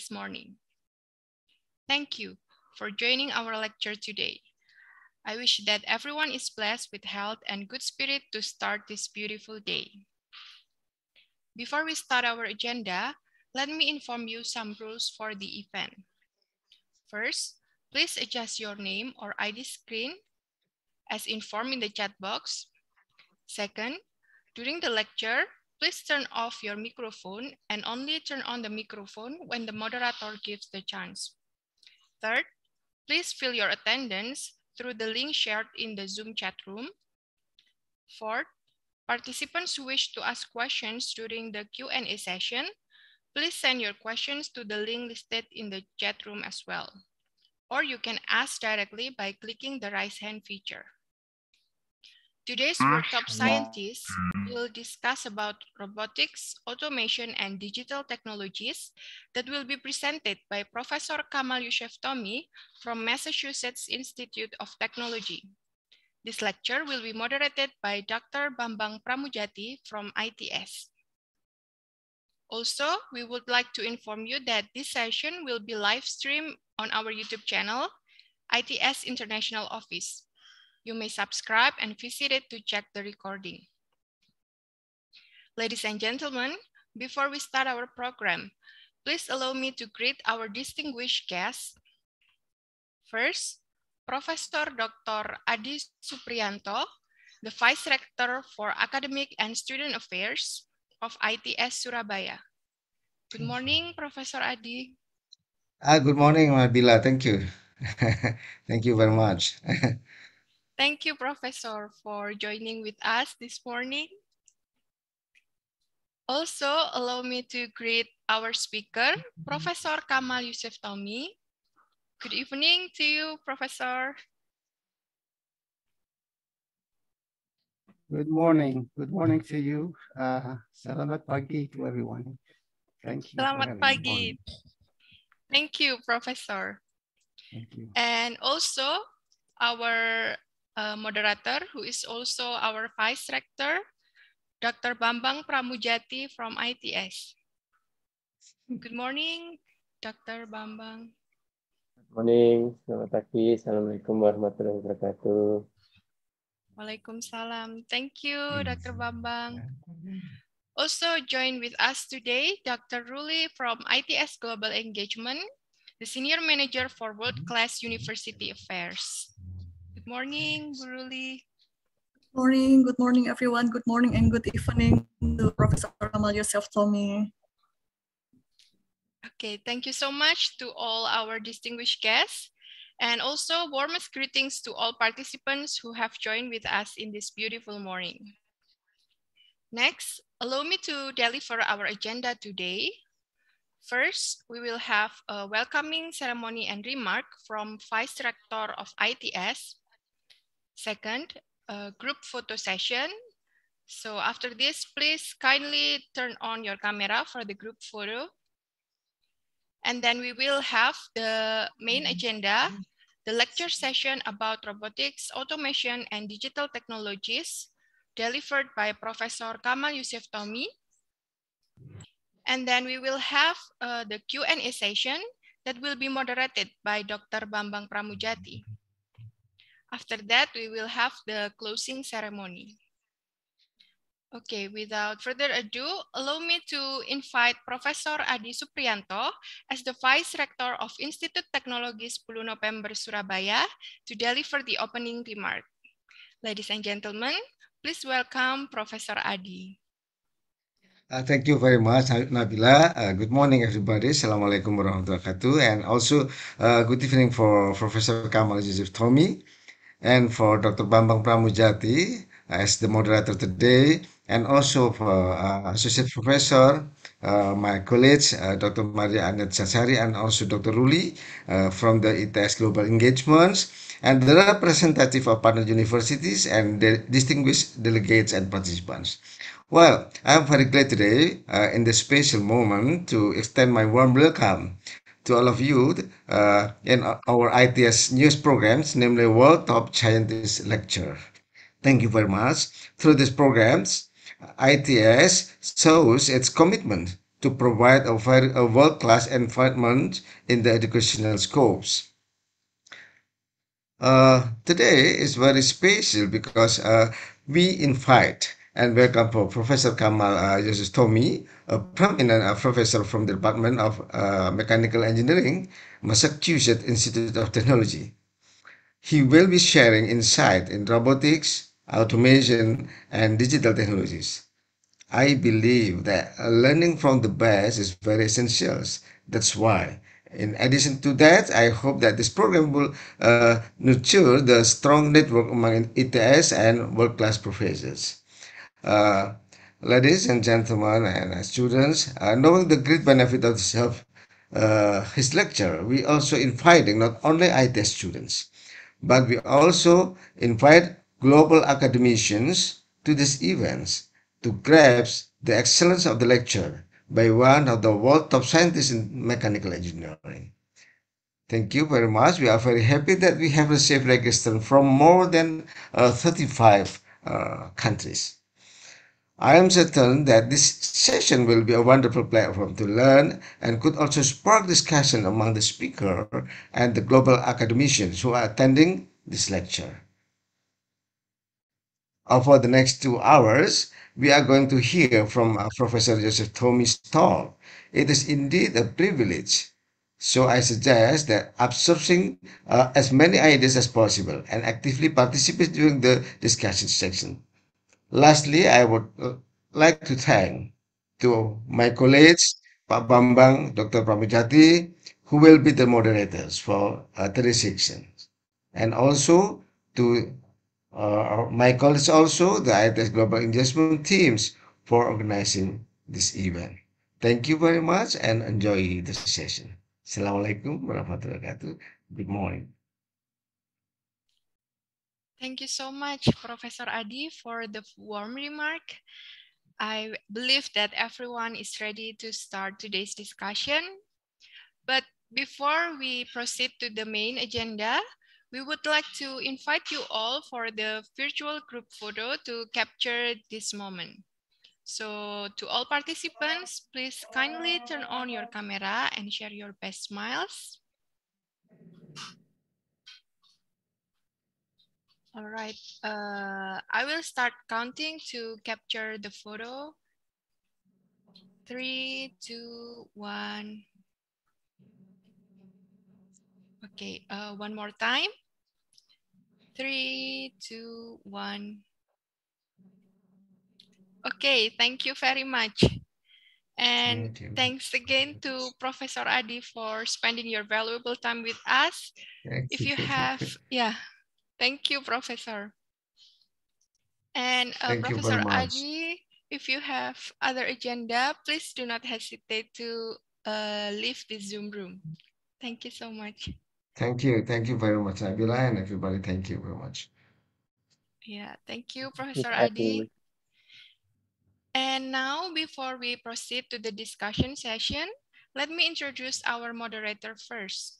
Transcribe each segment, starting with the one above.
this morning. Thank you for joining our lecture today. I wish that everyone is blessed with health and good spirit to start this beautiful day. Before we start our agenda, let me inform you some rules for the event. First, please adjust your name or ID screen as informed in the chat box. Second, during the lecture, please turn off your microphone and only turn on the microphone when the moderator gives the chance. Third, please fill your attendance through the link shared in the Zoom chat room. Fourth, participants who wish to ask questions during the Q&A session, please send your questions to the link listed in the chat room as well. Or you can ask directly by clicking the raise hand feature. Today's World Top Scientists will discuss about robotics, automation, and digital technologies that will be presented by Professor Kamal Youssef Tommy from Massachusetts Institute of Technology. This lecture will be moderated by Dr. Bambang Pramujati from ITS. Also, we would like to inform you that this session will be live streamed on our YouTube channel, ITS International Office. You may subscribe and visit it to check the recording. Ladies and gentlemen, before we start our program, please allow me to greet our distinguished guests. First, Professor Dr. Adi Supriyanto, the Vice Rector for Academic and Student Affairs of ITS Surabaya. Good morning, Professor Adi. Good morning, Nabila. Thank you. Thank you very much. Thank you, Professor, for joining with us this morning. Also, allow me to greet our speaker, Professor Kamal Youssef Tommy. Good evening to you, Professor. Good morning. Good morning to you. Selamat pagi to everyone. Thank you. Selamat pagi. Thank you, Professor. Thank you. And also our moderator, who is also our Vice Rector, Dr. Bambang Pramujati from ITS. Good morning, Dr. Bambang. Good morning, selamat pagi. Assalamualaikum warahmatullahi wabarakatuh. Waalaikumsalam. Thank you, Dr. Bambang. Also join with us today, Dr. Ruli from ITS Global Engagement, the Senior Manager for World-Class University Affairs. Good morning, Ruli. Good morning, everyone. Good morning and good evening to Professor Kamal Youssef Tommy. Okay, thank you so much to all our distinguished guests, and also warmest greetings to all participants who have joined with us in this beautiful morning. Next, allow me to deliver our agenda today. First, we will have a welcoming ceremony and remark from Vice Rector of ITS. Second, a group photo session. So after this, please kindly turn on your camera for the group photo. And then we will have the main agenda, the lecture session about robotics, automation, and digital technologies delivered by Professor Kamal Youssef Tommy. And then we will have the Q&A session that will be moderated by Dr. Bambang Pramujati. After that, we will have the closing ceremony. Okay, without further ado, allow me to invite Professor Adi Supriyanto as the Vice Rector of Institut Teknologi 10 November Surabaya to deliver the opening remark. Ladies and gentlemen, please welcome Professor Adi. Thank you very much, Nabila. Good morning, everybody. Assalamualaikum warahmatullahi wabarakatuh. And also, good evening for Professor Kamal Youssef Tommy and for Dr. Bambang Pramujati as the moderator today, and also for Associate Professor, my colleagues, Dr. Maria Anet Sasari, and also Dr. Ruli from the ITS Global Engagements, and the representative of partner universities and the distinguished delegates and participants. Well, I'm very glad today in this special moment to extend my warm welcome to all of you in our ITS news programs, namely World Top Scientist Lecture. Thank you very much. Through these programs, ITS shows its commitment to provide a world-class environment in the educational scopes. Today is very special because we invite and welcome for Professor Kamal Yusuf Tomi, a prominent professor from the Department of Mechanical Engineering, Massachusetts Institute of Technology. He will be sharing insight in robotics, automation, and digital technologies. I believe that learning from the best is very essential. That's why. In addition to that, I hope that this program will nurture the strong network among ETS and world-class professors. Uh, Ladies and gentlemen and students, knowing the great benefit of his lecture, we also inviting not only ITS students, but we also invite global academicians to these events to grasp the excellence of the lecture by one of the world top scientists in mechanical engineering. Thank you very much. We are very happy that we have received registration from more than 35 countries. I am certain that this session will be a wonderful platform to learn and could also spark discussion among the speaker and the global academicians who are attending this lecture. For the next 2 hours, we are going to hear from Professor Joseph Tommy Stahl. It is indeed a privilege. So I suggest that absorbing as many ideas as possible and actively participate during the discussion section. Lastly, I would like to thank to my colleagues, Pak Bambang, Dr. Pramujati, who will be the moderators for today's section. And also to my colleagues also, the ITS Global Engagement teams for organizing this event. Thank you very much and enjoy the session. Assalamualaikum warahmatullahi wabarakatuh. Good morning. Thank you so much, Professor Adi, for the warm remark. I believe that everyone is ready to start today's discussion. But before we proceed to the main agenda, we would like to invite you all for the virtual group photo to capture this moment. So to all participants, please kindly turn on your camera and share your best smiles. All right, I will start counting to capture the photo. 3, 2, 1. Okay, one more time. 3, 2, 1. Okay, thank you very much. And thanks again to Professor Adi for spending your valuable time with us. If you have, thank you, Professor. And Professor Adi, if you have other agenda, please do not hesitate to leave the Zoom room. Thank you so much. Thank you very much, Nabila, and everybody. Thank you very much. Yeah, thank you, Professor Adi. And now, before we proceed to the discussion session, let me introduce our moderator first.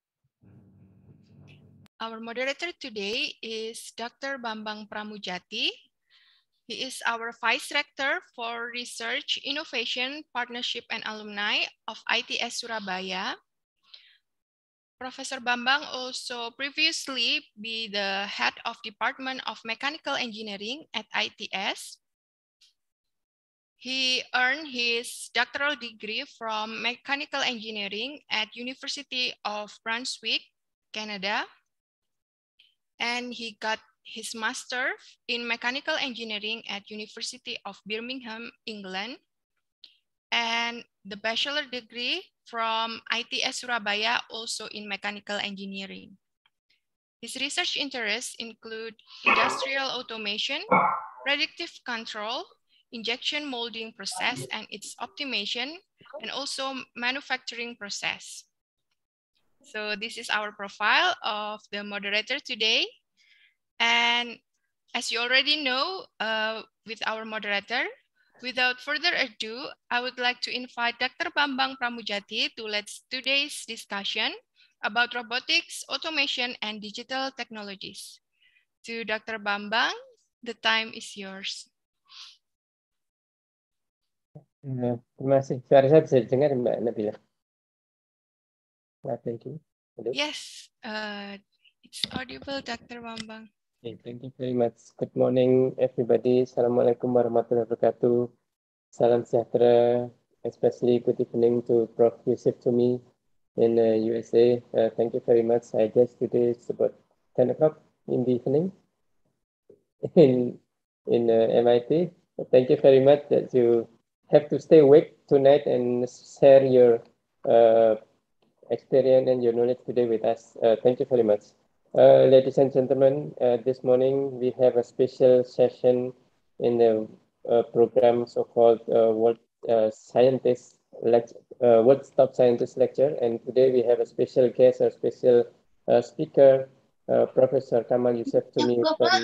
Our moderator today is Dr. Bambang Pramujati. He is our Vice Rector for Research, Innovation, Partnership, and Alumni of ITS Surabaya. Professor Bambang also previously be the head of Department of Mechanical Engineering at ITS. He earned his doctoral degree from Mechanical Engineering at University of Brunswick, Canada. And he got his master in Mechanical Engineering at University of Birmingham, England. And the bachelor degree from ITS Surabaya, also in Mechanical Engineering. His research interests include industrial automation, predictive control, injection molding process and its optimization, and also manufacturing process. So this is our profile of the moderator today. And as you already know, with our moderator, without further ado, I would like to invite Dr. Bambang Pramujati to lead today's discussion about robotics, automation, and digital technologies. To Dr. Bambang, the time is yours. Terima kasih. Suara saya bisa didengar, Mbak Nabila? Thank you. Hello? Yes, it's audible, Dr. Bambang. Okay, thank you very much. Good morning, everybody. Assalamualaikum warahmatullahi wabarakatuh. Salam sejahtera, especially good evening to Prof. Yusuf Tumi in USA. Thank you very much. I guess today it's about 10 o'clock in the evening in MIT. Thank you very much that you have to stay awake tonight and share your experience and your knowledge today with us. Thank you very much. Ladies and gentlemen, this morning we have a special session in the program so-called World Scientist Lecture, World Top Scientist Lecture, and today we have a special guest, a special speaker, Professor Kamal Yusuf Tumi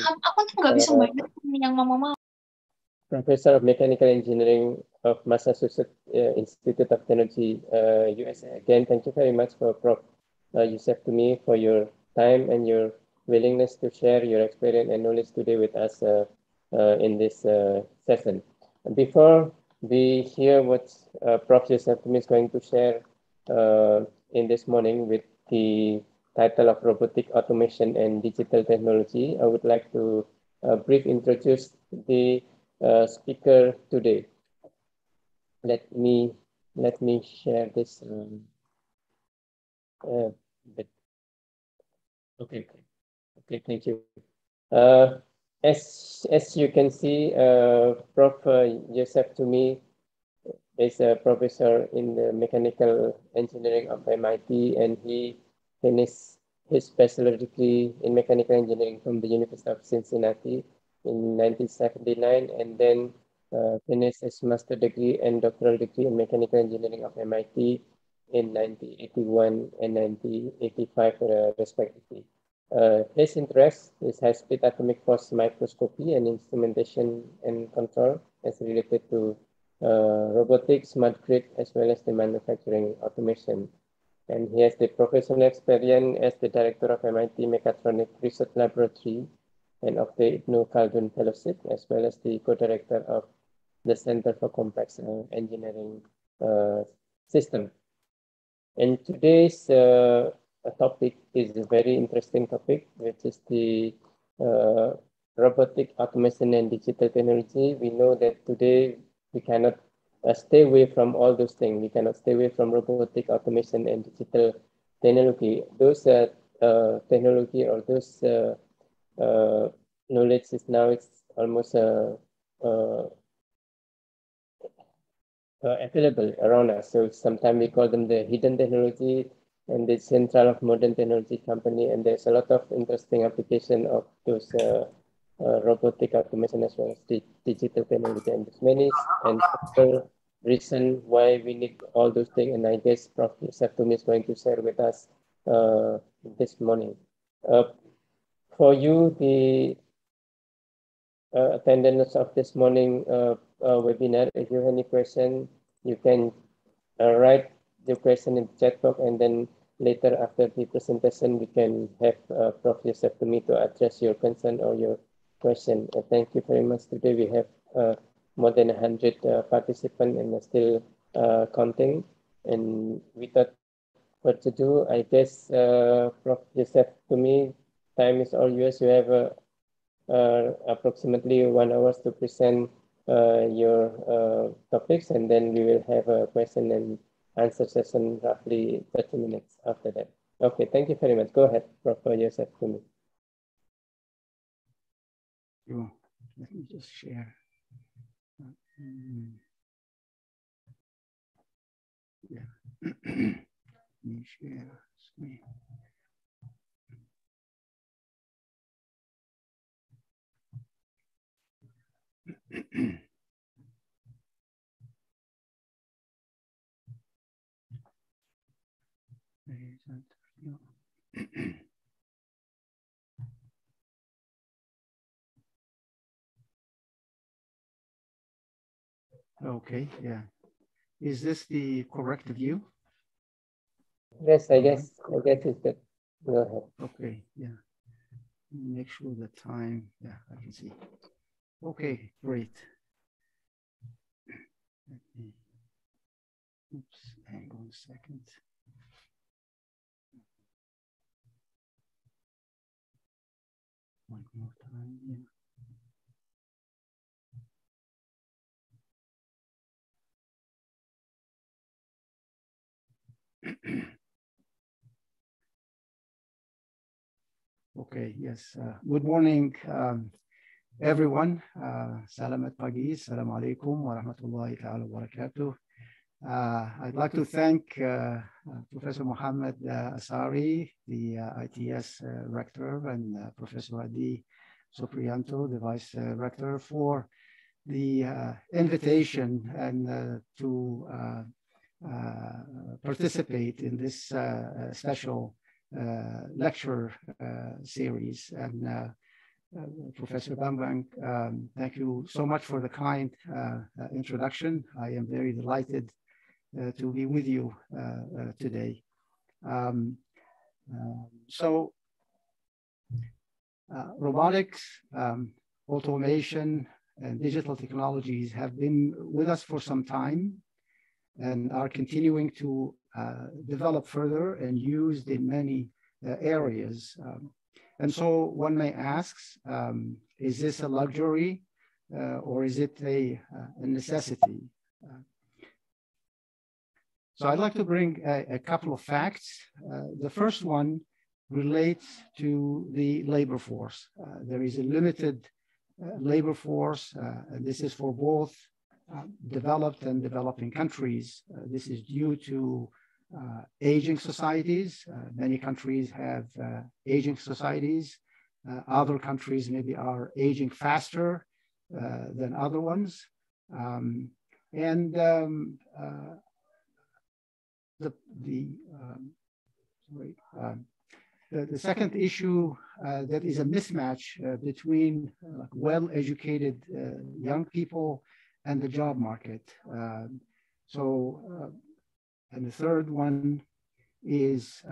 from Professor of Mechanical Engineering of Massachusetts Institute of Technology, USA. Again, thank you very much for Prof. Yusuf Tumi for your time and your willingness to share your experience and knowledge today with us in this session. Before we hear what Prof. Yusuf Tumi is going to share in this morning with the title of Robotic Automation and Digital Technology, I would like to brief introduce the speaker today. Let me share this bit. Okay, thank you. As you can see, Prof. Yusuf Tumi is a professor in the mechanical engineering of MIT, and he finished his bachelor degree in mechanical engineering from the University of Cincinnati in 1979, and then finished his master degree and doctoral degree in mechanical engineering of MIT in 1981 and 1985, respectively. His interest is high-speed atomic force microscopy and instrumentation and control as related to robotics, smart grid, as well as the manufacturing automation. And he has the professional experience as the director of MIT Mechatronic Research Laboratory and of the Ibn Khaldun Fellowship, as well as the co-director of the Center for Complex Engineering System. And today's topic is a very interesting topic, which is the robotic automation and digital technology. We know that today we cannot stay away from all those things. We cannot stay away from robotic automation and digital technology. Those technology or those knowledge is now it's almost available around us. So sometimes we call them the hidden technology and the central of modern technology company. And there's a lot of interesting application of those robotic automation as well as the digital technology. And there's many and several reasons why we need all those things. And I guess Prof. Yusuf Tumi is going to share with us this morning. For you, the attendance of this morning webinar. If you have any question, you can write the question in the chat box, and then later after the presentation, we can have Prof. Yusuf Tumi to address your concern or your question. Thank you very much. Today we have more than 100 participants and still counting. And without further ado, I guess Prof. Yusuf Tumi, time is all yours. You have approximately 1 hour to present your topics, and then we will have a question and answer session roughly 30 minutes after that. Okay, thank you very much. Go ahead, Prof. Yusuf Tumi. Let me just share. Yeah. Let me share screen. Okay, yeah. Is this the correct view? Yes, I guess it's good. Go ahead. Okay, yeah. Make sure the time, yeah, I can see. Okay, great. Oops, hang on a second. One more time, yeah. Okay, yes. Good morning, everyone. Salamat pagi. Assalamu alaikum wa rahmatullahi ta'ala wa barakatuh. I'd like to thank Professor Mohammed Asari, the ITS Rector, and Professor Adi Supriyanto, the Vice Rector, for the invitation and to participate in this special lecture series. And Professor Bambang, thank you so much for the kind introduction. I am very delighted to be with you today. Robotics, automation, and digital technologies have been with us for some time and are continuing to develop further and used in many areas. And so one may ask, is this a luxury or is it a necessity? So I'd like to bring a couple of facts. The first one relates to the labor force. There is a limited labor force, and this is for both developed and developing countries. This is due to aging societies. Many countries have aging societies. Other countries maybe are aging faster than other ones. The second issue that is a mismatch between well-educated young people and the job market. And the third one is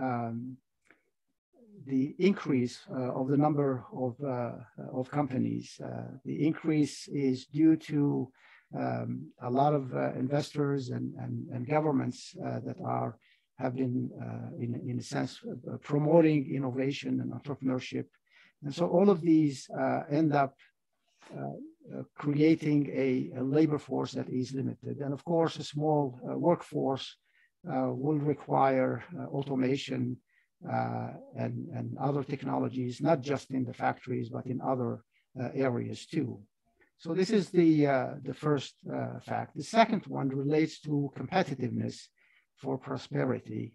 the increase of the number of companies. The increase is due to a lot of investors and governments that have been, in a sense, promoting innovation and entrepreneurship. And so all of these end up creating a labor force that is limited. And of course, a small workforce will require automation and other technologies, not just in the factories, but in other areas too. So this is the first fact. The second one relates to competitiveness for prosperity.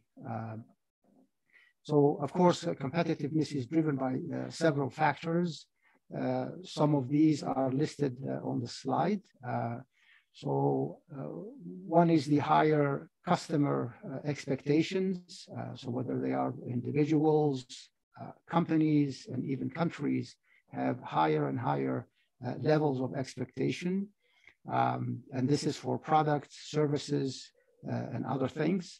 So of course, competitiveness is driven by several factors. Some of these are listed on the slide. One is the higher customer expectations. So whether they are individuals, companies, and even countries have higher and higher levels of expectation. And this is for products, services, and other things.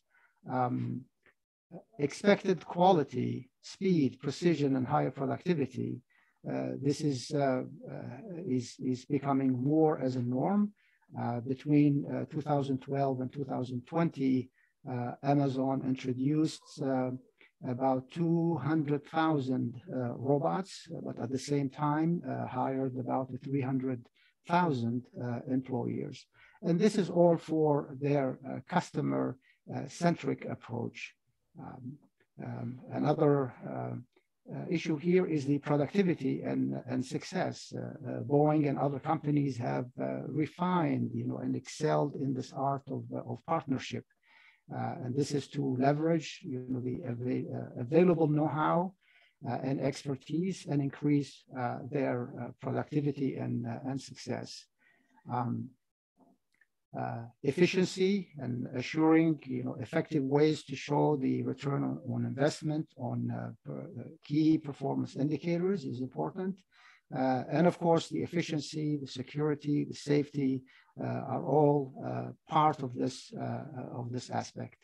Expected quality, speed, precision, and higher productivity. This is becoming more as a norm. Between 2012 and 2020, Amazon introduced about 200,000 robots, but at the same time hired about 300,000 employees. And this is all for their customer-centric approach. Another issue here is the productivity and success. Boeing and other companies have refined, and excelled in this art of partnership. And this is to leverage, the available know-how and expertise and increase their productivity and success. Efficiency and assuring, effective ways to show the return on investment on key performance indicators is important. And of course, the efficiency, the security, the safety are all part of this aspect.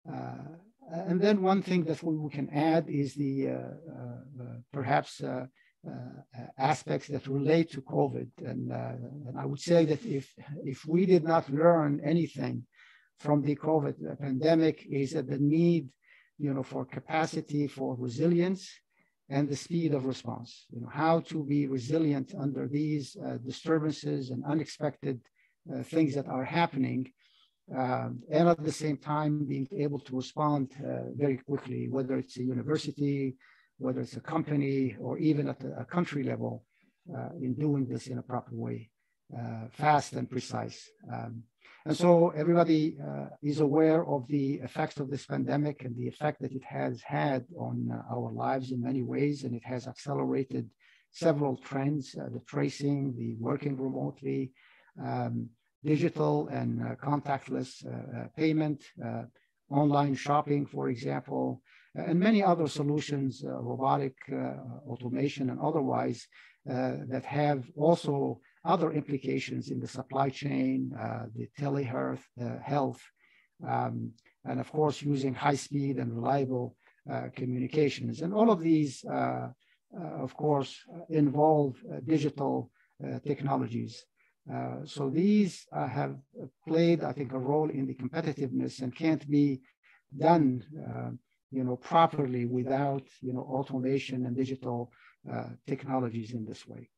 And then one thing that we can add is the perhaps aspects that relate to COVID. And I would say that if we did not learn anything from the COVID pandemic, is that the need, for capacity, for resilience, and the speed of response. How to be resilient under these disturbances and unexpected things that are happening, and at the same time being able to respond very quickly, whether it's a university, whether it's a company, or even at a country level, in doing this in a proper way, fast and precise. And so everybody is aware of the effects of this pandemic and the effect that it has had on our lives in many ways, and it has accelerated several trends, the tracing, the working remotely, digital and contactless payment, online shopping, for example, and many other solutions, robotic automation and otherwise, that have also other implications in the supply chain, the telehealth, health, and of course, using high-speed and reliable communications. And all of these, of course, involve digital technologies. So these have played, I think, a role in the competitiveness and can't be done, properly without, automation and digital technologies in this way.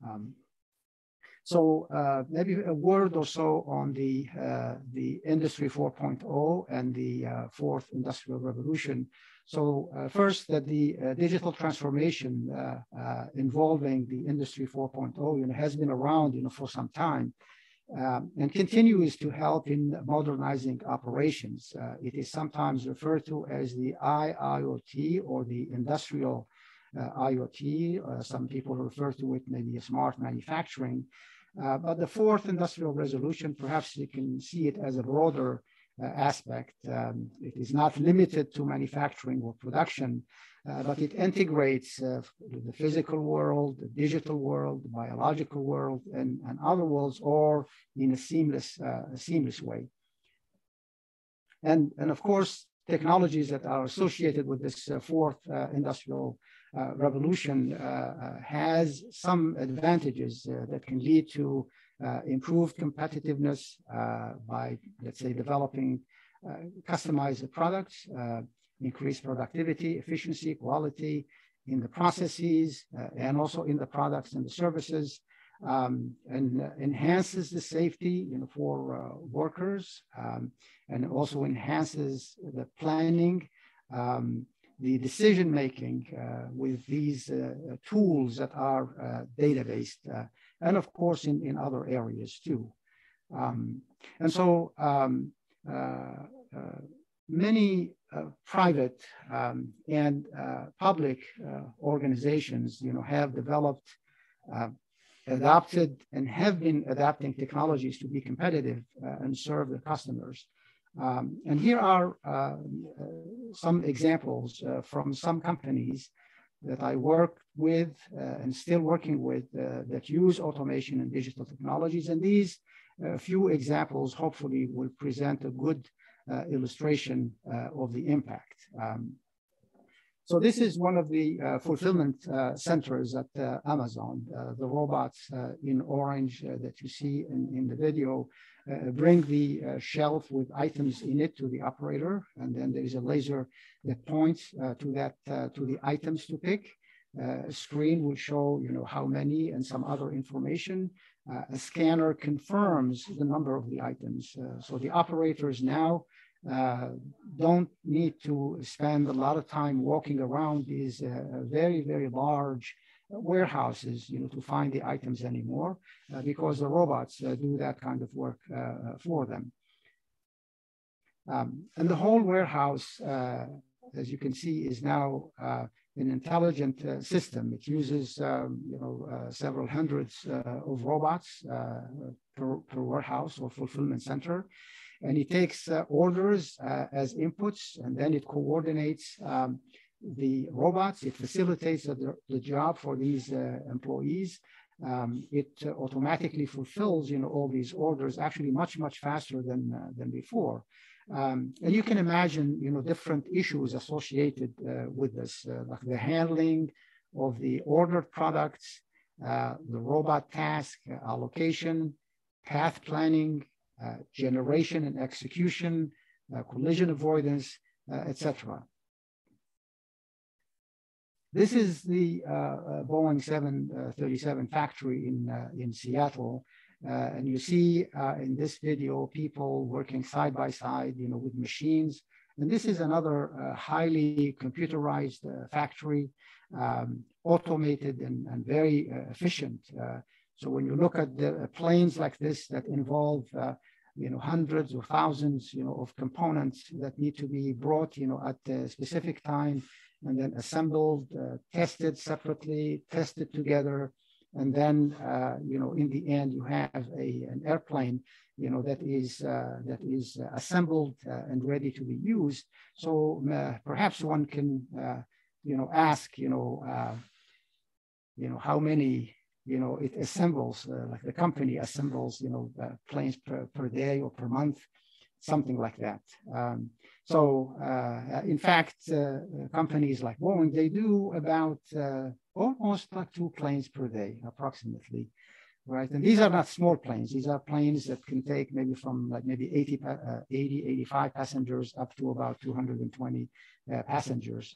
So maybe a word or so on the Industry 4.0 and the fourth industrial revolution. So first, that the digital transformation involving the Industry 4.0 has been around for some time, and continues to help in modernizing operations. It is sometimes referred to as the IIoT, or the industrial IoT. Some people refer to it maybe as smart manufacturing. But the fourth industrial revolution, perhaps you can see it as a broader aspect. It is not limited to manufacturing or production, but it integrates the physical world, the digital world, the biological world, and other worlds, all in a seamless way. And of course, technologies that are associated with this fourth industrial revolution has some advantages that can lead to improved competitiveness by, let's say, developing customized products, increased productivity, efficiency, quality in the processes, and also in the products and the services, and enhances the safety for workers, and also enhances the planning, the decision-making with these tools that are data-based, and of course in other areas too. And so many private and public organizations have developed, adopted, and have been adapting technologies to be competitive and serve the customers. And here are some examples from some companies that I work with and still working with that use automation and digital technologies. And these few examples hopefully will present a good illustration of the impact. So this is one of the fulfillment centers at Amazon. The robots in orange that you see in the video bring the shelf with items in it to the operator, and then there is a laser that points to the items to pick. A screen will show how many and some other information. A scanner confirms the number of the items. So the operators now don't need to spend a lot of time walking around these very, very large warehouses, to find the items anymore, because the robots do that kind of work for them. And the whole warehouse, as you can see, is now an intelligent system. It uses, several hundreds of robots per warehouse or fulfillment center. And it takes orders as inputs, and then it coordinates the robots. It facilitates the job for these employees. It automatically fulfills, all these orders actually much, much faster than before. And you can imagine, different issues associated with this, like the handling of the ordered products, the robot task allocation, path planning, generation and execution, collision avoidance, etc. This is the Boeing 737 factory in Seattle. And you see in this video, people working side by side, with machines. And this is another highly computerized factory, automated and very efficient. So when you look at the planes like this that involve, hundreds or thousands, of components that need to be brought, at a specific time, and then assembled, tested separately, tested together, and then, in the end, you have an airplane, that is assembled and ready to be used. So perhaps one can, ask, how many, it assembles, like the company assembles, planes per day or per month, something like that. In fact, companies like Boeing, they do about almost like 2 planes per day, approximately, right? And these are not small planes. These are planes that can take maybe from 85 passengers up to about 220 passengers.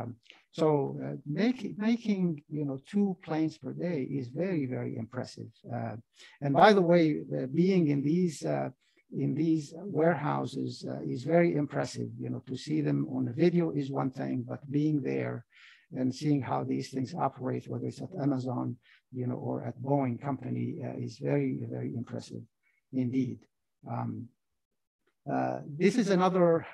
Making 2 planes per day is very, very impressive. And by the way, being in these warehouses is very impressive. To see them on a video is one thing, but being there and seeing how these things operate, whether it's at Amazon, or at Boeing company, is very, very impressive indeed. This is another,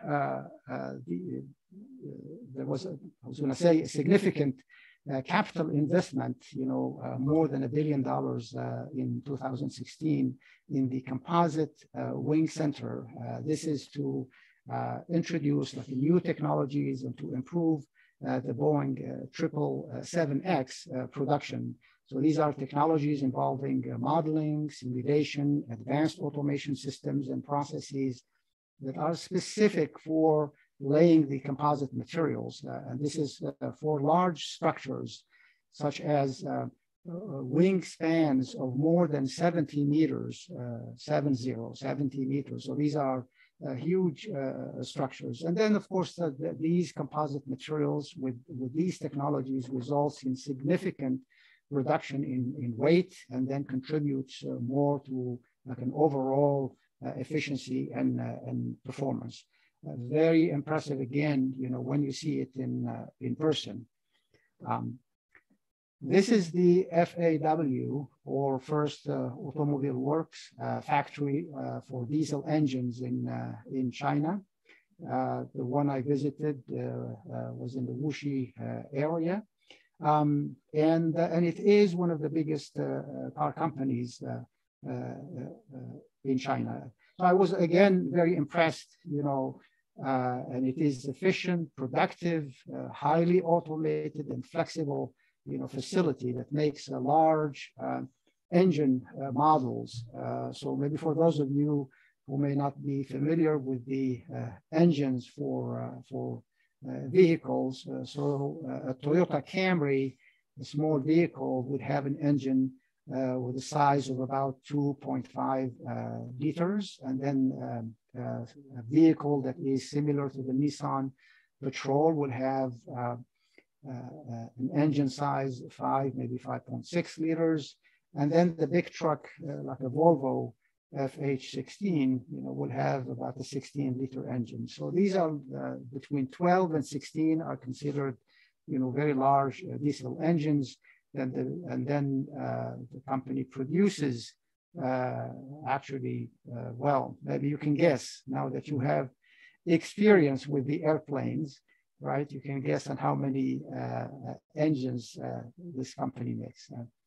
there was, I was going to say, a significant capital investment, more than $1 billion in 2016 in the Composite Wing Center. This is to introduce new technologies and to improve the Boeing 777X production. So these are technologies involving modeling, simulation, advanced automation systems and processes that are specific for laying the composite materials. And this is for large structures, such as wingspans of more than 70 meters, 70 meters. So these are huge structures. And then, of course, these composite materials with these technologies results in significant reduction in weight, and then contributes more to an overall efficiency and performance. Very impressive again, when you see it in person. This is the FAW, or First Automobile Works factory for diesel engines in China. The one I visited was in the Wuxi area. And it is one of the biggest car companies in China. So I was, again, very impressed, and it is efficient, productive, highly automated and flexible, facility that makes large engine models. So maybe for those of you who may not be familiar with the engines for vehicles, a Toyota Camry, a small vehicle, would have an engine with a size of about 2.5 liters, and then a vehicle that is similar to the Nissan Patrol would have an engine size of 5, maybe 5.6 liters. And then the big truck, like a Volvo FH16, will have about a 16-liter engine. So these are between 12 and 16 are considered, very large diesel engines. And then the company produces well, maybe you can guess now that you have experience with the airplanes, right? You can guess on how many engines this company makes.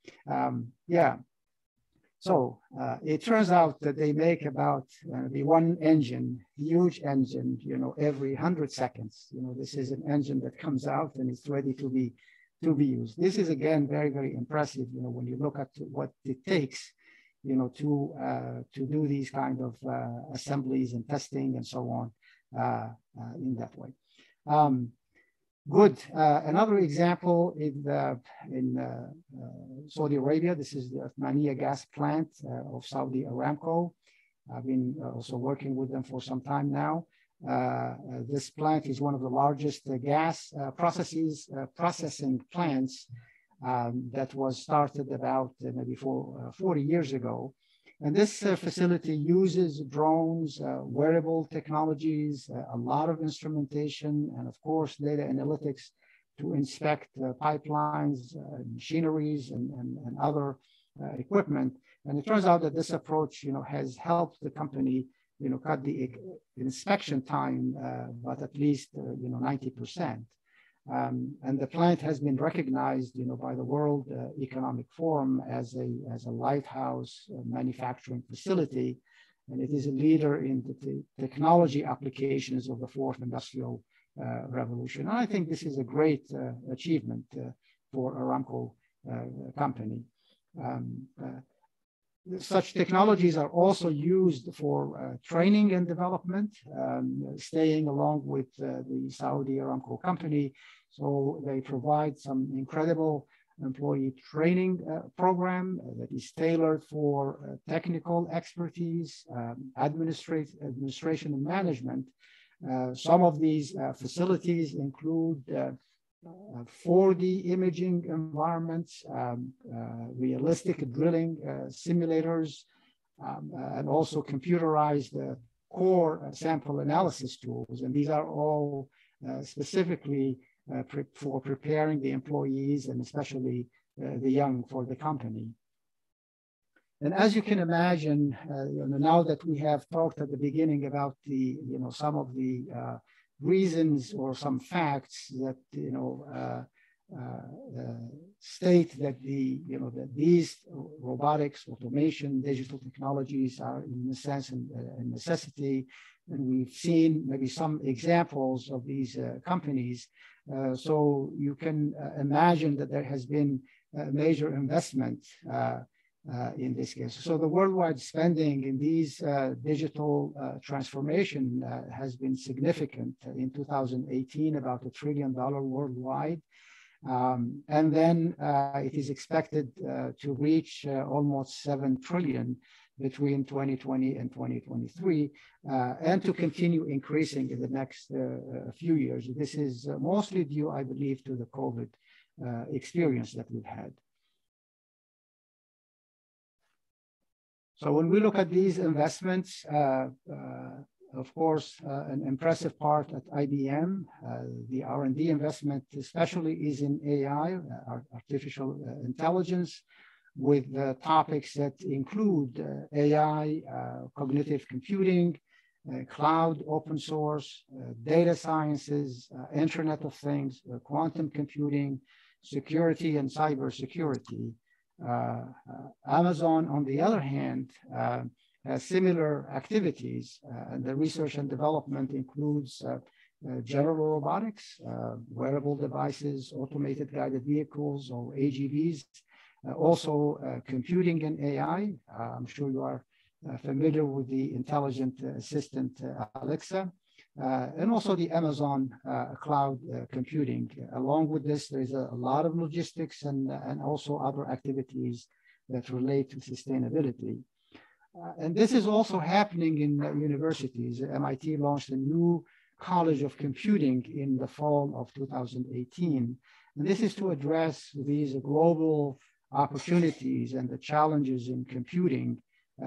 So it turns out that they make about the one engine, huge engine, every 100 seconds. This is an engine that comes out and it's ready to be used. This is, again, very, very impressive, when you look at what it takes, to do these kind of assemblies and testing and so on in that way. Good. Another example in Saudi Arabia. This is the Athmaniya gas plant of Saudi Aramco. I've been also working with them for some time now. This plant is one of the largest gas processing plants that was started about maybe 40 years ago. And this facility uses drones, wearable technologies, a lot of instrumentation, and of course, data analytics to inspect pipelines, machineries, and other equipment. And it turns out that this approach, has helped the company, cut the inspection time, but at least, 90%. And the plant has been recognized, by the World Economic Forum as a lighthouse manufacturing facility, and it is a leader in the technology applications of the fourth industrial revolution. And I think this is a great achievement for Aramco company. Such technologies are also used for training and development, staying along with the Saudi Aramco company. So they provide some incredible employee training program that is tailored for technical expertise, administration and management. Some of these facilities include 4D imaging environments, realistic drilling simulators, and also computerized core sample analysis tools. And these are all specifically for preparing the employees and especially the young for the company. And as you can imagine, now that we have talked at the beginning about the, some of the reasons or some facts that state that that these robotics, automation, digital technologies are in a sense a necessity, and we've seen maybe some examples of these companies. So you can imagine that there has been a major investment in this case. So the worldwide spending in these digital transformation has been significant. In 2018, about $1 trillion worldwide. And then it is expected to reach almost 7 trillion between 2020 and 2023, and to continue increasing in the next few years. This is mostly due, I believe, to the COVID experience that we've had. So when we look at these investments, of course, an impressive part at IBM, the R&D investment especially is in AI, artificial intelligence, with topics that include AI, cognitive computing, cloud, open source, data sciences, Internet of Things, quantum computing, security and cybersecurity. Amazon, on the other hand, has similar activities, and the research and development includes general robotics, wearable devices, automated guided vehicles or AGVs, also computing and AI. I'm sure you are familiar with the intelligent assistant Alexa, and also the Amazon cloud computing. Along with this, there's a lot of logistics and also other activities that relate to sustainability. And this is also happening in universities. MIT launched a new College of Computing in the fall of 2018. And this is to address these global opportunities and the challenges in computing,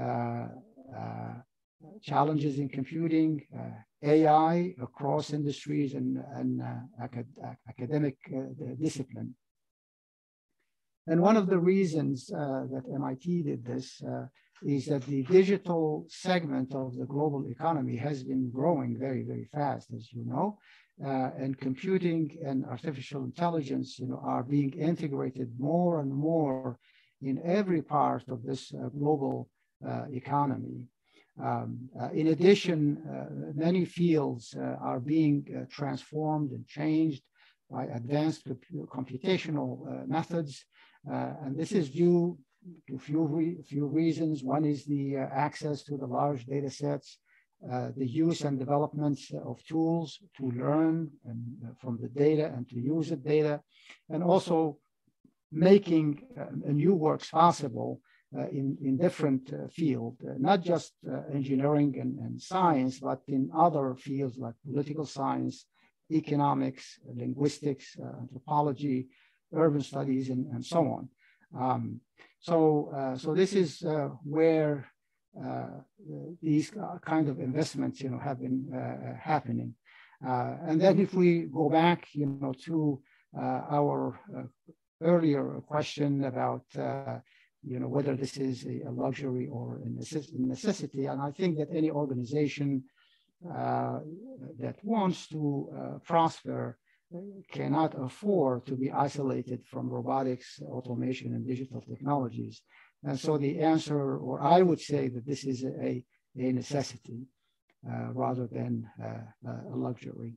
AI across industries and academic discipline. And one of the reasons that MIT did this is that the digital segment of the global economy has been growing very, very fast, as you know. And computing and artificial intelligence, are being integrated more and more in every part of this global economy. In addition, many fields are being transformed and changed by advanced computational methods. And this is due to few reasons. One is the access to the large data sets the use and development of tools to learn and, from the data and to use the data, and also making new works possible in different fields, not just engineering and science, but in other fields like political science, economics, linguistics, anthropology, urban studies, and so on. So this is where these kind of investments, have been happening. And then if we go back, to our earlier question about, whether this is a luxury or a necessity, and I think that any organization that wants to prosper cannot afford to be isolated from robotics, automation, and digital technologies. And so the answer, or I would say that this is a necessity rather than a luxury.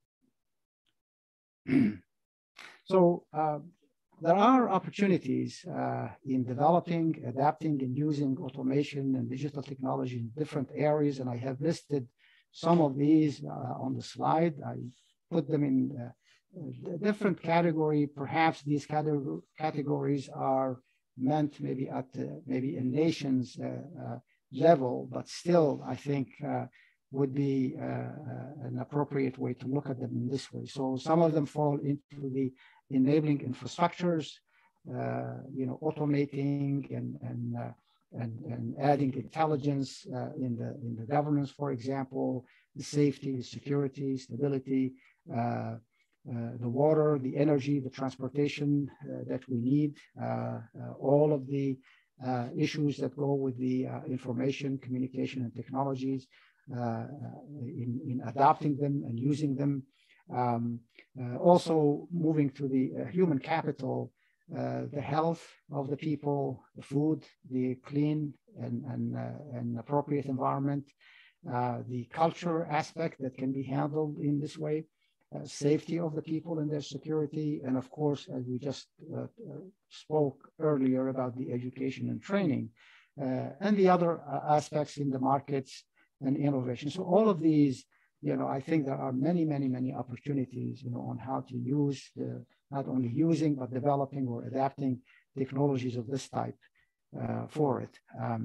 So there are opportunities in developing, adapting, and using automation and digital technology in different areas, and I have listed some of these on the slide. I put them in a different category. Perhaps these categories are meant maybe at maybe a nation's level, but still I think would be an appropriate way to look at them in this way. So some of them fall into the enabling infrastructures, automating and adding intelligence in the governance, for example, the safety, security, stability, the water, the energy, the transportation that we need, all of the issues that go with the information, communication, and technologies, in adopting them and using them. Also moving to the human capital, the health of the people, the food, the clean and appropriate environment, the culture aspect that can be handled in this way, safety of the people and their security, and of course, as we just spoke earlier about the education and training, and the other aspects in the markets and innovation. So all of these, I think there are many, many, many opportunities, on how to use, not only using, but developing or adapting technologies of this type for it.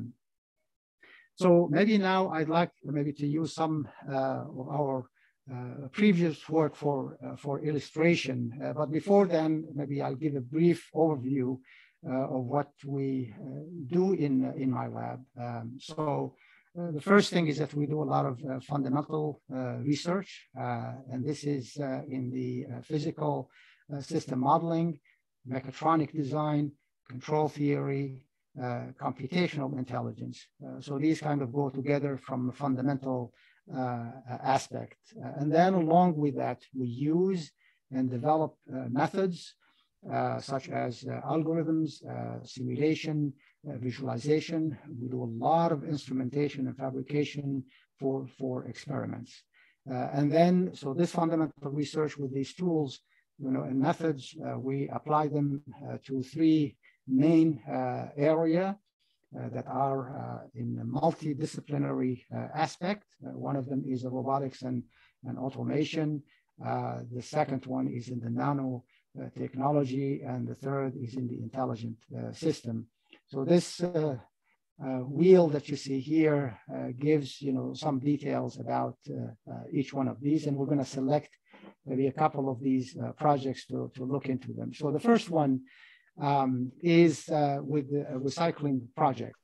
So maybe now I'd like maybe to use some of our previous work for illustration. But before then, maybe I'll give a brief overview of what we do in my lab. The first thing is that we do a lot of fundamental research, and this is in the physical system modeling, mechatronic design, control theory, computational intelligence. So these kind of go together from a fundamental aspect. And then along with that, we use and develop methods such as algorithms, simulation, visualization. We do a lot of instrumentation and fabrication for experiments. And then, so this fundamental research with these tools, and methods, we apply them to three main area that are in a multidisciplinary aspect. One of them is robotics and automation. The second one is in the nano technology, and the third is in the intelligent system. So this wheel that you see here gives some details about each one of these, and we're going to select maybe a couple of these projects to look into them. So the first one is with the recycling project.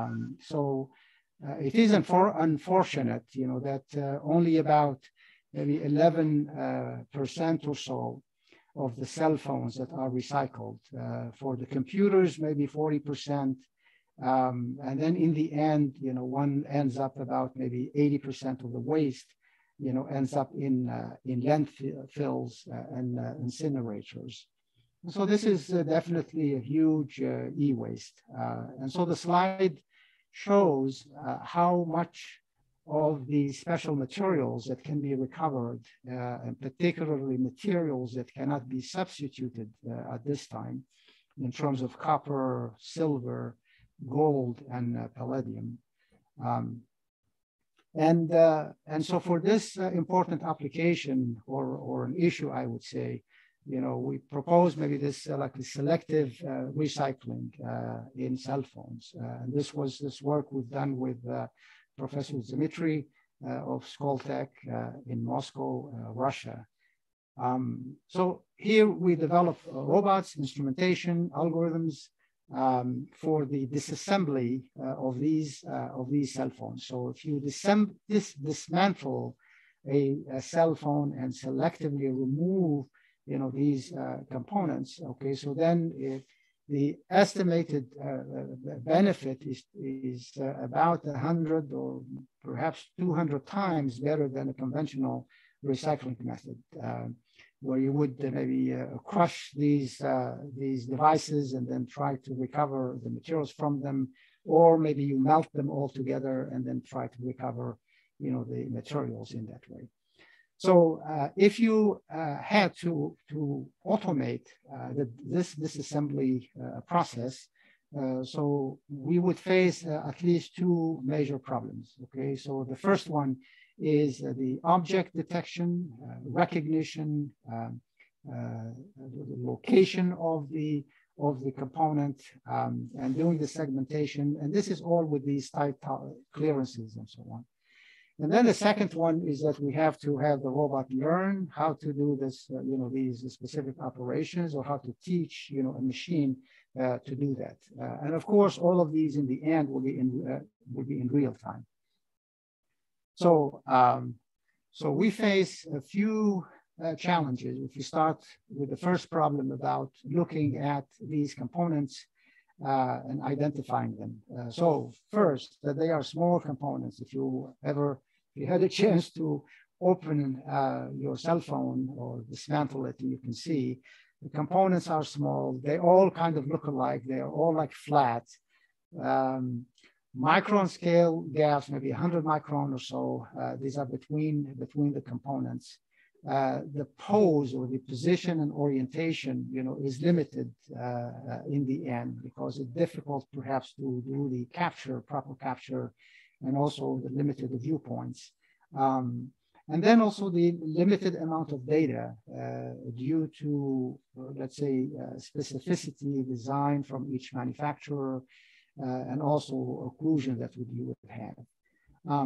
It is unfortunate, that only about maybe 11% or so of the cell phones that are recycled. For the computers, maybe 40%. And then in the end, one ends up about maybe 80% of the waste, ends up in landfills and incinerators. So this is definitely a huge e-waste. And so the slide shows how much of the special materials that can be recovered, and particularly materials that cannot be substituted at this time in terms of copper, silver, gold, and palladium. And so for this important application or an issue, I would say, we propose maybe this like a selective recycling in cell phones. And this work we've done with Professor Dmitry of Skoltech in Moscow, Russia. So here we develop robots, instrumentation, algorithms for the disassembly of these cell phones. So if you dismantle a cell phone and selectively remove these components, okay, so then the estimated benefit is about 100 or perhaps 200 times better than a conventional recycling method, where you would maybe crush these devices and then try to recover the materials from them, or maybe you melt them all together and then try to recover, the materials in that way. So if you had to automate this disassembly process, so we would face at least two major problems. Okay, so the first one is the object detection, recognition, the location of the component, and doing the segmentation. And this is all with these tight clearances and so on. And then the second one is that we have to have the robot learn how to do this, these specific operations, or how to teach, a machine to do that. And of course, all of these in the end will be in real time. So, so we face a few challenges. If you start with the first problem about looking at these components and identifying them. So first, that they are small components. If you had a chance to open your cell phone or dismantle it, you can see the components are small. They all kind of look alike. They are all like flat. Micron scale gaps, maybe 100 micron or so. These are between the components. The pose or the position and orientation, is limited in the end, because it's difficult perhaps to do the proper capture, and also the limited viewpoints. And then also the limited amount of data due to, let's say, specificity design from each manufacturer, and also occlusion that you would have.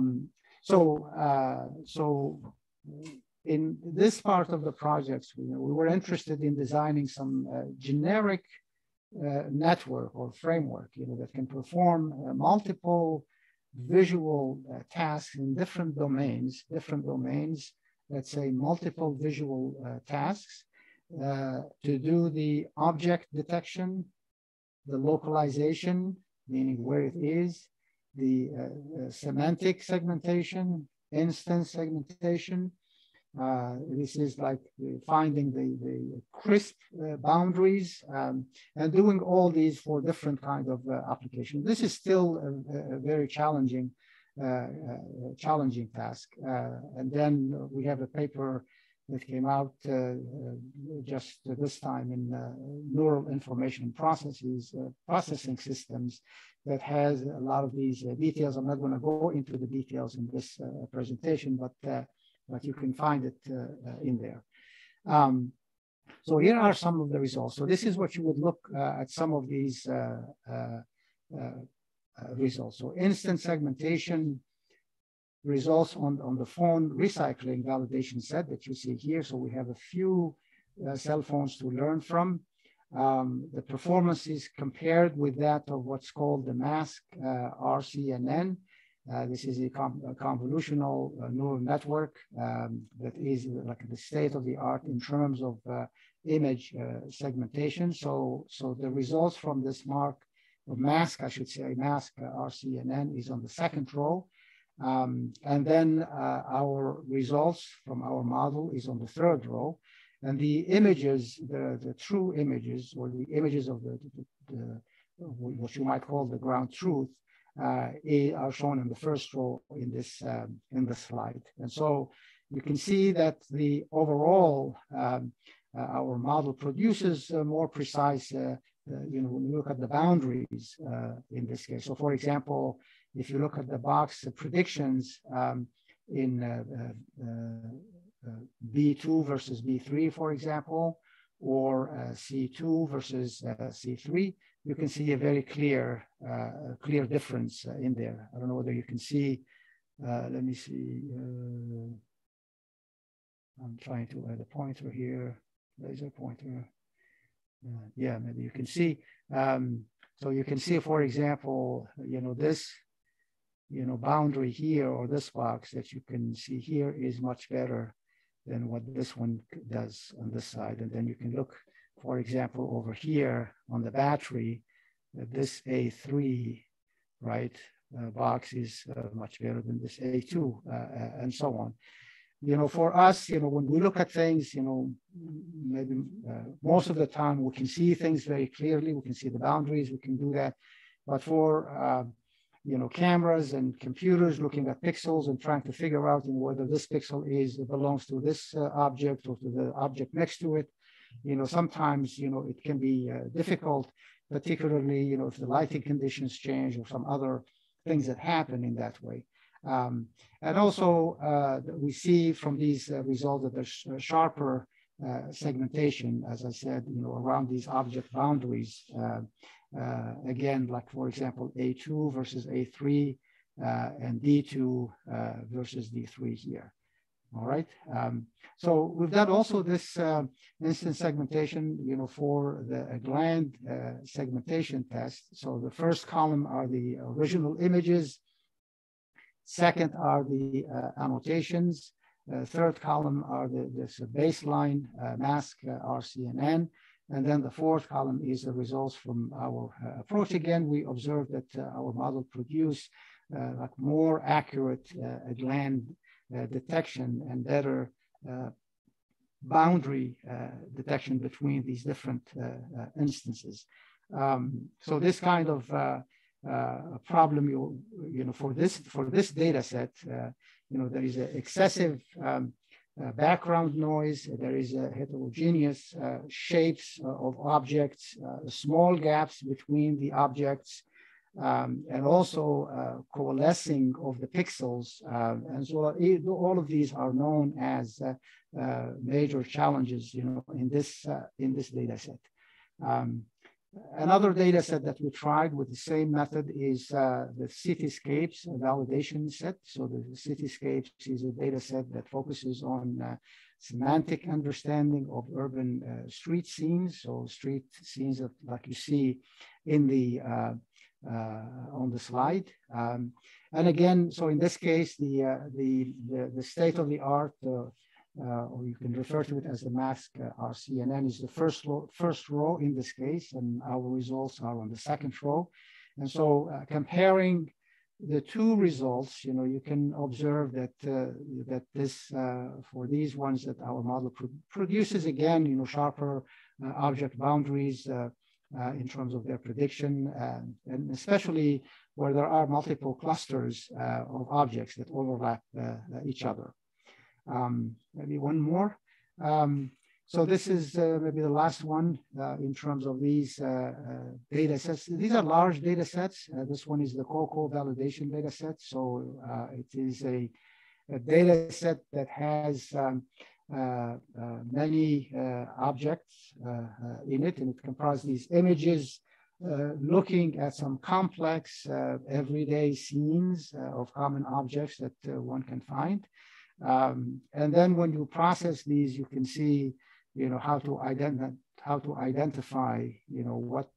So in this part of the projects, we were interested in designing some generic network or framework, that can perform multiple visual tasks in different domains, let's say multiple visual tasks, to do the object detection, the localization, meaning where it is, the semantic segmentation, instance segmentation. This is like finding the crisp boundaries, and doing all these for different kind of applications. This is still a very challenging task. And then we have a paper that came out just this time in neural information processing systems, that has a lot of these details. I'm not going to go into the details in this presentation, but you can find it in there. So here are some of the results. So this is what you would look at some of these results. So instant segmentation results on the phone recycling validation set that you see here. So we have a few cell phones to learn from. The performance is compared with that of what's called the MASC RCNN. This is a convolutional neural network that is like the state of the art in terms of image segmentation. So the results from this MASC, I should say, MASC RCNN is on the second row. And then our results from our model is on the third row. And the images, the true images, or the images of what you might call the ground truth, are shown in the first row in this slide. And so you can see that the overall, our model produces more precise, when you look at the boundaries in this case. So for example, if you look at the box predictions in B2 versus B3, for example, or C2 versus C3, you can see a very clear difference in there. I don't know whether you can see. Let me see. I'm trying to add a pointer here, laser pointer. Yeah, maybe you can see. So you can see, for example, this, boundary here, or this box that you can see here is much better than what this one does on this side. And then you can look, for example, over here on the battery, this A3, right, box is much better than this A2, and so on. For us, when we look at things, maybe most of the time we can see things very clearly. We can see the boundaries, we can do that. But for, cameras and computers looking at pixels and trying to figure out whether this pixel belongs to this object or to the object next to it, sometimes, it can be difficult, particularly, if the lighting conditions change or some other things that happen in that way. And also, we see from these results that there's sharper segmentation, as I said, around these object boundaries. Again, like, for example, A2 versus A3 and D2 versus D3 here. All right. So we've done also this instance segmentation, for the gland segmentation test. So the first column are the original images. Second are the annotations. Third column are this baseline mask RCNN. And then the fourth column is the results from our approach. Again, we observed that our model produced like more accurate gland detection and better boundary detection between these different instances. So this kind of problem, for this data set, there is an excessive background noise. There is a heterogeneous shapes of objects, small gaps between the objects, and also coalescing of the pixels. And so all of these are known as major challenges, in this data set. Another data set that we tried with the same method is the Cityscapes validation set. So the Cityscapes is a data set that focuses on semantic understanding of urban street scenes. So street scenes that, like you see in the on the slide. And again, so in this case, the state-of-the-art, or you can refer to it as the mask RCNN, is the first row in this case, and our results are on the second row. And so comparing the two results, you can observe that that this for these ones that our model produces, again, sharper object boundaries in terms of their prediction, and especially where there are multiple clusters of objects that overlap each other. Maybe one more. So this is maybe the last one in terms of these data sets. These are large data sets. This one is the COCO validation data set. So it is a data set that has many objects in it, and it comprises these images looking at some complex everyday scenes of common objects that one can find. And then when you process these, you can see, how to identify, what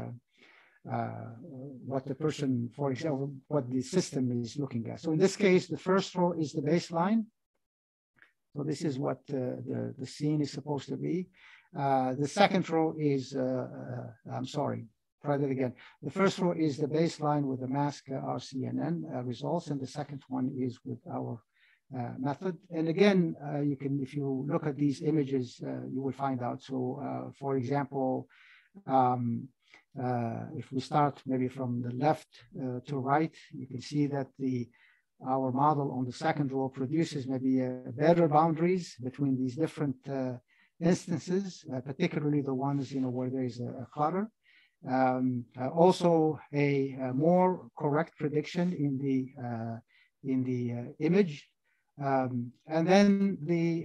the person, for example, what the system is looking at. So in this case, the first row is the baseline. So this is what the scene is supposed to be. The second row is, I'm sorry, try that again. The first row is the baseline with the mask RCNN results, and the second one is with our method. And again, you can, if you look at these images, you will find out. So for example, if we start maybe from the left to right, you can see that our model on the second row produces maybe better boundaries between these different instances, particularly the ones where there is a clutter. Also a more correct prediction in the image. And then the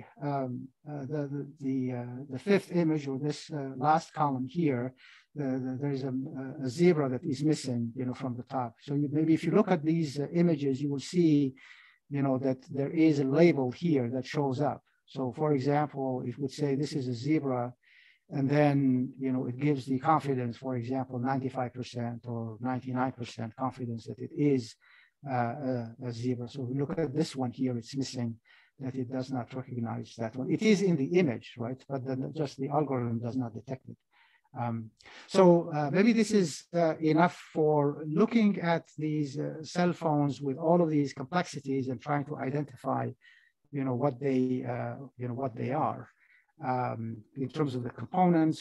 fifth image, or this last column here, there's a zebra that is missing, from the top. So maybe if you look at these images, you will see, that there is a label here that shows up. So for example, if we say this is a zebra, and then, it gives the confidence, for example, 95% or 99% confidence that it is a zebra. So if we look at this one here, it's missing, that it does not recognize that one. It is in the image, right? But then just the algorithm does not detect it. So maybe this is enough for looking at these cell phones with all of these complexities and trying to identify, what they are in terms of the components,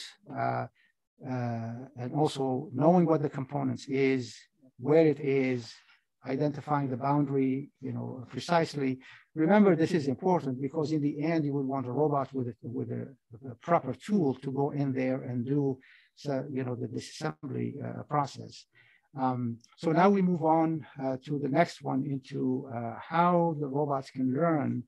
and also knowing what the components is, where it is, identifying the boundary, precisely. Remember, this is important because in the end, you would want a robot with a proper tool to go in there and do, the disassembly process. So now we move on to the next one, into how the robots can learn,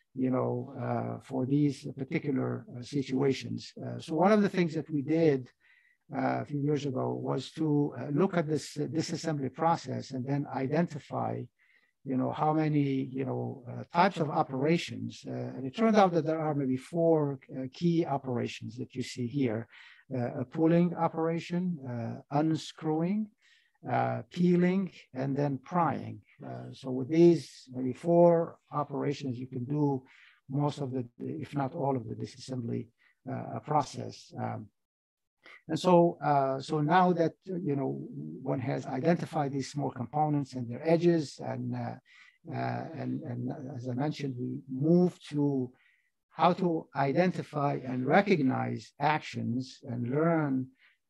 for these particular situations. So one of the things that we did a few years ago was to look at this disassembly process and then identify, how many, types of operations. And it turned out that there are maybe 4 key operations that you see here: a pulling operation, unscrewing, peeling, and then prying. So with these maybe 4 operations, you can do most of the, if not all of the disassembly process. And so, so now that, one has identified these small components and their edges, and as I mentioned, we move to how to identify and recognize actions and learn,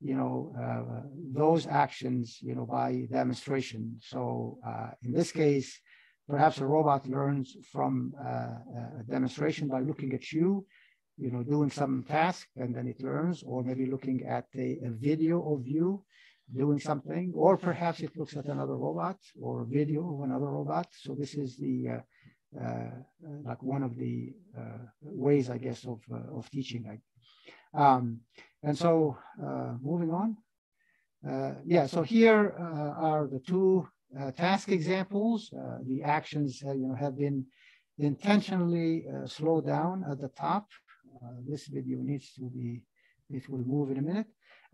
those actions, by demonstration. So in this case, perhaps a robot learns from a demonstration by looking at you, doing some task, and then it learns, or maybe looking at a video of you doing something, or perhaps it looks at another robot or a video of another robot. So this is the like one of the ways, I guess, of teaching. And so moving on. Yeah, so here are the 2 task examples. The actions have been intentionally slowed down at the top. This video needs to be, it will move in a minute.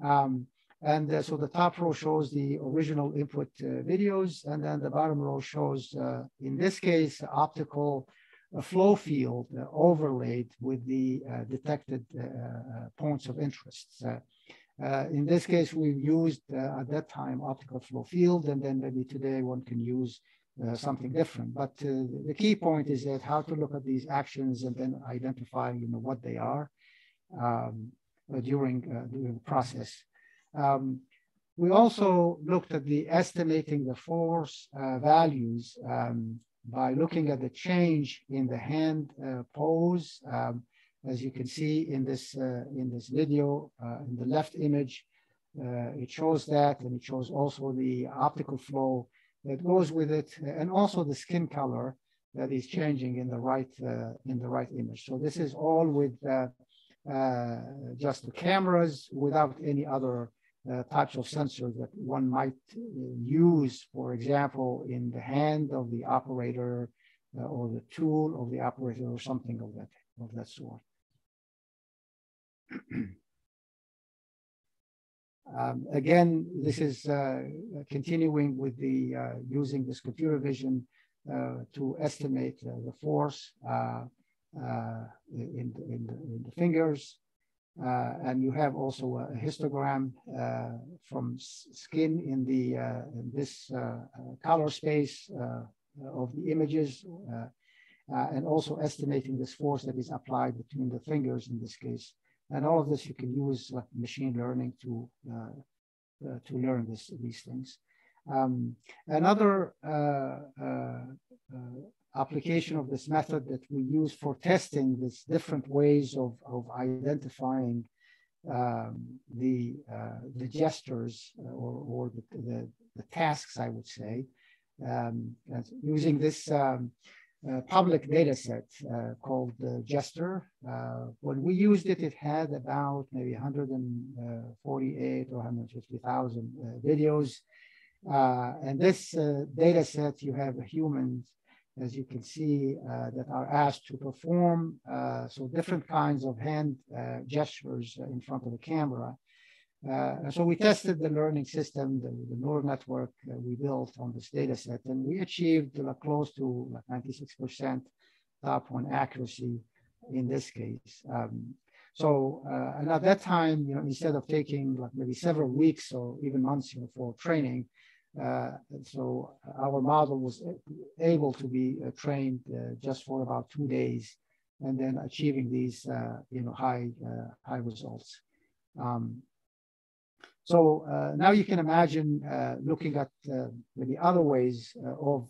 And so the top row shows the original input videos, and then the bottom row shows, in this case, optical flow field overlaid with the detected points of interest. In this case, we used at that time optical flow field, and then maybe today one can use something different. But the key point is that how to look at these actions and then identify, what they are during the process. We also looked at the estimating the force values by looking at the change in the hand pose. As you can see in this video, in the left image, it shows that, and it shows also the optical flow that goes with it, and also the skin color that is changing in the right image. So this is all with just the cameras, without any other types of sensors that one might use, for example, in the hand of the operator or the tool of the operator, or something of that sort. Again, this is continuing with the using this computer vision to estimate the force in the fingers. And you have also a histogram from skin in this color space of the images, and also estimating this force that is applied between the fingers in this case. And all of this you can use like machine learning to learn these things. Another application of this method that we use for testing these different ways of identifying the gestures or the tasks, I would say, using this public data set called Gesture. When we used it, it had about maybe 148 or 150,000 videos. And this data set, you have humans, as you can see, that are asked to perform so different kinds of hand gestures in front of the camera. So we tested the learning system, the neural network we built on this data set, and we achieved close to 96% top one accuracy in this case. And at that time, instead of taking maybe several weeks or even months, for training, so our model was able to be trained just for about 2 days, and then achieving these, high results. So now you can imagine looking at maybe other ways of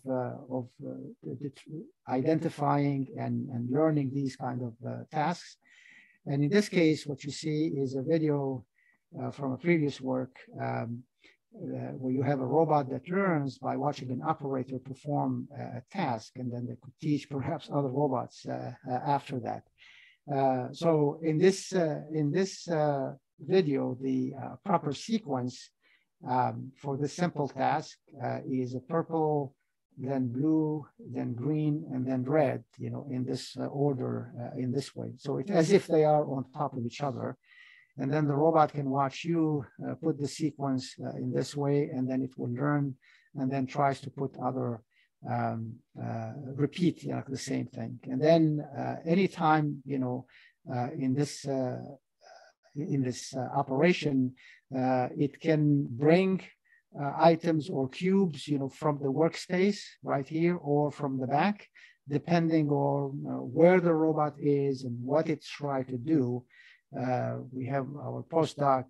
identifying and learning these kind of tasks. And in this case, what you see is a video from a previous work where you have a robot that learns by watching an operator perform a task, and then they could teach perhaps other robots after that. So in this video, the proper sequence for this simple task is a purple, then blue, then green, and then red, in this order, in this way. So it's as if they are on top of each other. And then the robot can watch you put the sequence in this way, and then it will learn and then tries to put other, repeat the same thing. And then anytime, in this operation, it can bring items or cubes, from the workspace right here or from the back, depending on where the robot is and what it's trying to do. We have our postdoc,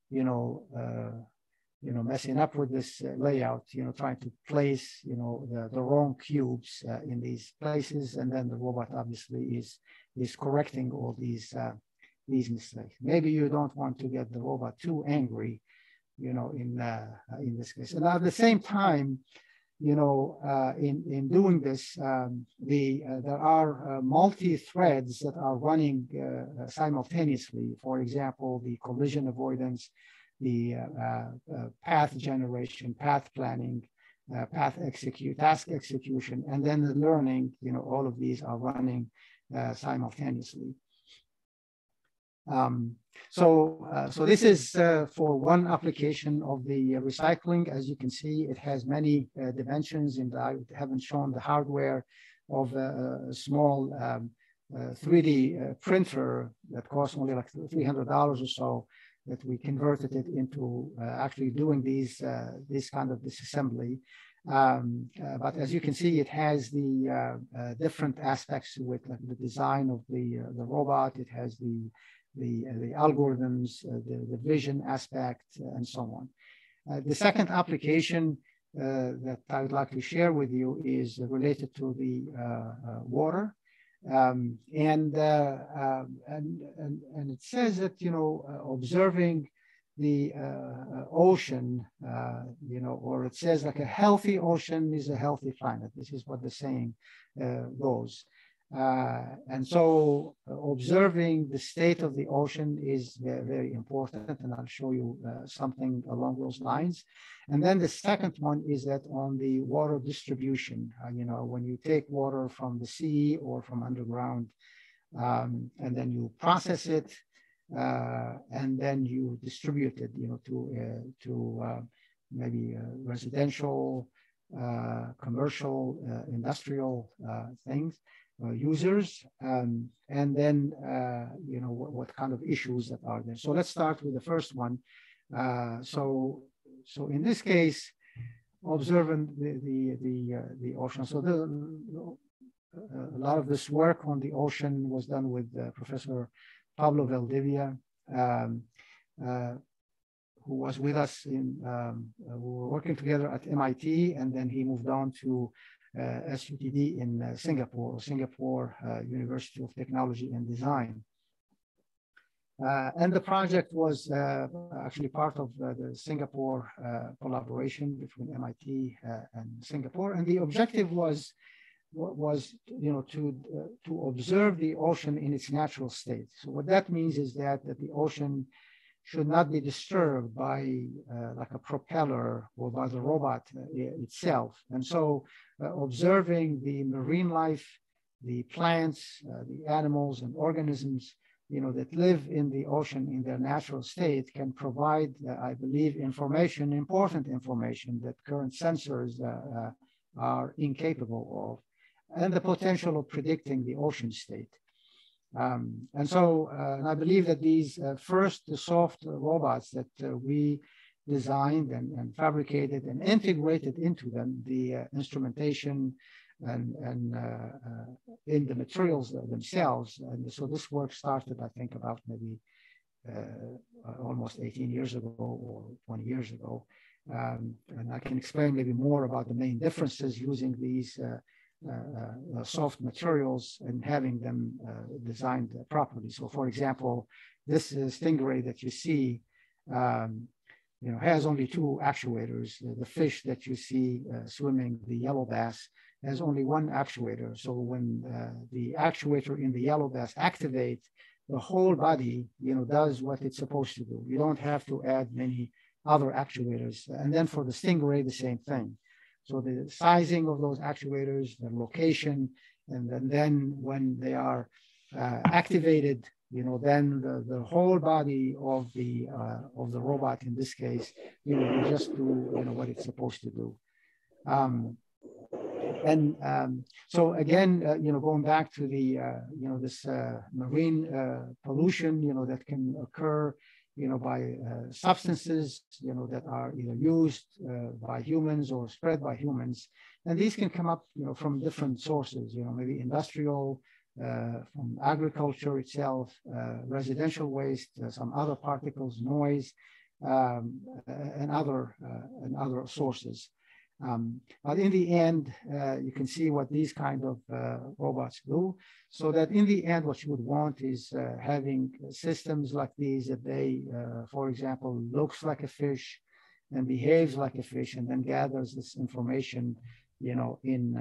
messing up with this layout, trying to place, the wrong cubes in these places, and then the robot obviously is correcting all these mistakes. Maybe you don't want to get the robot too angry, in this case. And at the same time, in doing this, there are multi-threads that are running simultaneously. For example, the collision avoidance, the path generation, path planning, task execution, and then the learning, all of these are running simultaneously. So this is for one application of the recycling. As you can see, it has many dimensions, and I haven't shown the hardware of a small 3D printer that costs only like $300 or so, that we converted it into actually doing this kind of disassembly. But as you can see, it has the different aspects to it, like the design of the robot. It has the algorithms, the vision aspect, and so on. The second application that I would like to share with you is related to the water. And it says that, observing the ocean, or it says like a healthy ocean is a healthy planet. This is what the saying goes. And so observing the state of the ocean is very important, and I'll show you something along those lines. And then the second one is that on the water distribution, when you take water from the sea or from underground, and then you process it, and then you distribute it, to maybe residential, commercial, industrial things. Users, and then what kind of issues that are there. So let's start with the first one. So in this case, observing the ocean. So a lot of this work on the ocean was done with Professor Pablo Valdivia, who was with us we were working together at MIT, and then he moved on to SUTD in Singapore University of Technology and Design. And the project was actually part of the Singapore collaboration between MIT and Singapore. And the objective was to observe the ocean in its natural state. So what that means is that the ocean should not be disturbed by like a propeller or by the robot itself. And so observing the marine life, the plants, the animals and organisms, that live in the ocean in their natural state can provide, I believe, important information that current sensors are incapable of, and the potential of predicting the ocean state. And I believe that these the soft robots that we designed and fabricated and integrated into them, the instrumentation and in the materials themselves. And so this work started, I think, about maybe almost 18 years ago or 20 years ago. And I can explain maybe more about the main differences using these soft materials and having them designed properly. So for example, this Stingray that you see, has only two actuators. The fish that you see swimming, the yellow bass, has only one actuator. So when the actuator in the yellow bass activates, the whole body, does what it's supposed to do. You don't have to add many other actuators. And then for the Stingray, the same thing. So the sizing of those actuators, the location, and then when they are activated, then the whole body of the robot in this case, will just do what it's supposed to do. So again, going back to the this marine pollution, that can occur, by substances, that are either used by humans or spread by humans, and these can come up, from different sources, maybe industrial, from agriculture itself, residential waste, some other particles, noise, and other sources. But in the end, you can see what these kind of robots do. So that in the end, what you would want is having systems like these that they, for example, looks like a fish and behaves like a fish, and then gathers this information, in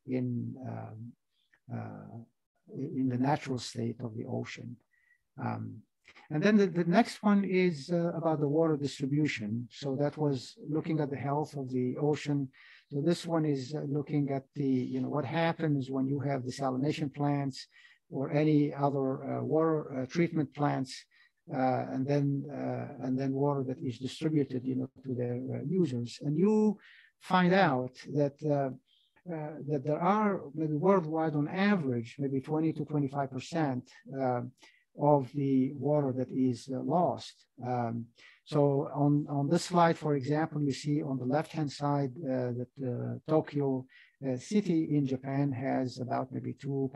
the natural state of the ocean. And then the next one is about the water distribution. So that was looking at the health of the ocean. So this one is looking at the, what happens when you have desalination plants or any other water treatment plants, and then water that is distributed, to their users. And you find out that that there are maybe worldwide on average, maybe 20 to 25% of the water that is lost. So on this slide, for example, you see on the left-hand side that Tokyo city in Japan has about maybe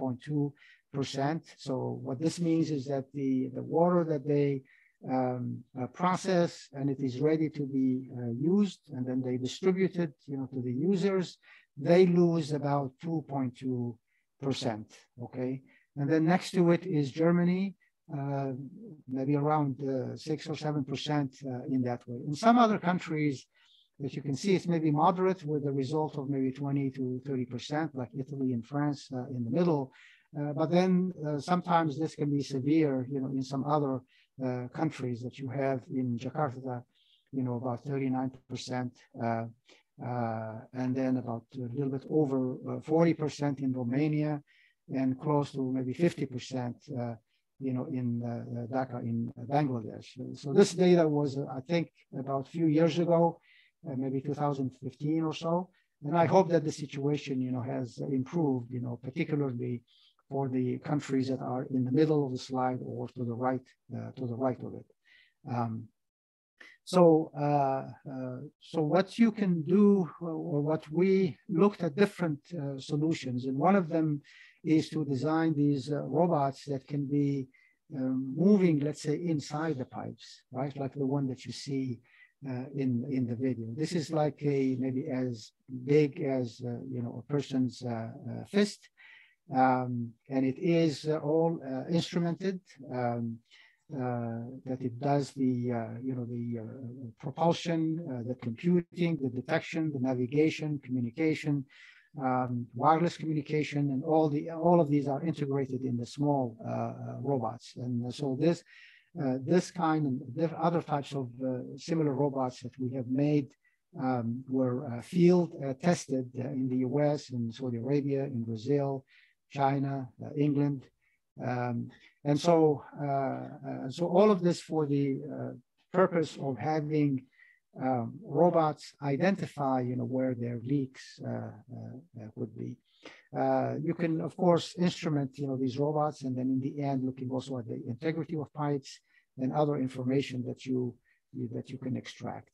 2.2%. So what this means is that the water that they process and it is ready to be used, and then they distribute it, to the users, they lose about 2.2%. Okay, and then next to it is Germany. Maybe around 6 or 7% in that way. In some other countries that you can see, it's maybe moderate with a result of maybe 20 to 30%, like Italy and France in the middle. But then sometimes this can be severe, in some other countries that you have in Jakarta, about 39%, and then about a little bit over 40% in Romania, and close to maybe 50%. In Dhaka, in Bangladesh. So this data was, I think, about a few years ago, maybe 2015 or so. And I hope that the situation, has improved, particularly for the countries that are in the middle of the slide or to the right of it. So what you can do, or what we looked at different solutions, and one of them is to design these robots that can be moving, let's say, inside the pipes, right? Like the one that you see in the video. This is like maybe as big as a person's fist, and it is all instrumented. that it does the propulsion, the computing, the detection, the navigation, communication, wireless communication, and all of these are integrated in the small robots. And so this kind and other types of similar robots that we have made were field tested in the US, in Saudi Arabia, in Brazil, China, England. And so all of this for the purpose of having robots identify, where their leaks would be. You can, of course, instrument, these robots, and then in the end, looking also at the integrity of pipes and other information that you can extract.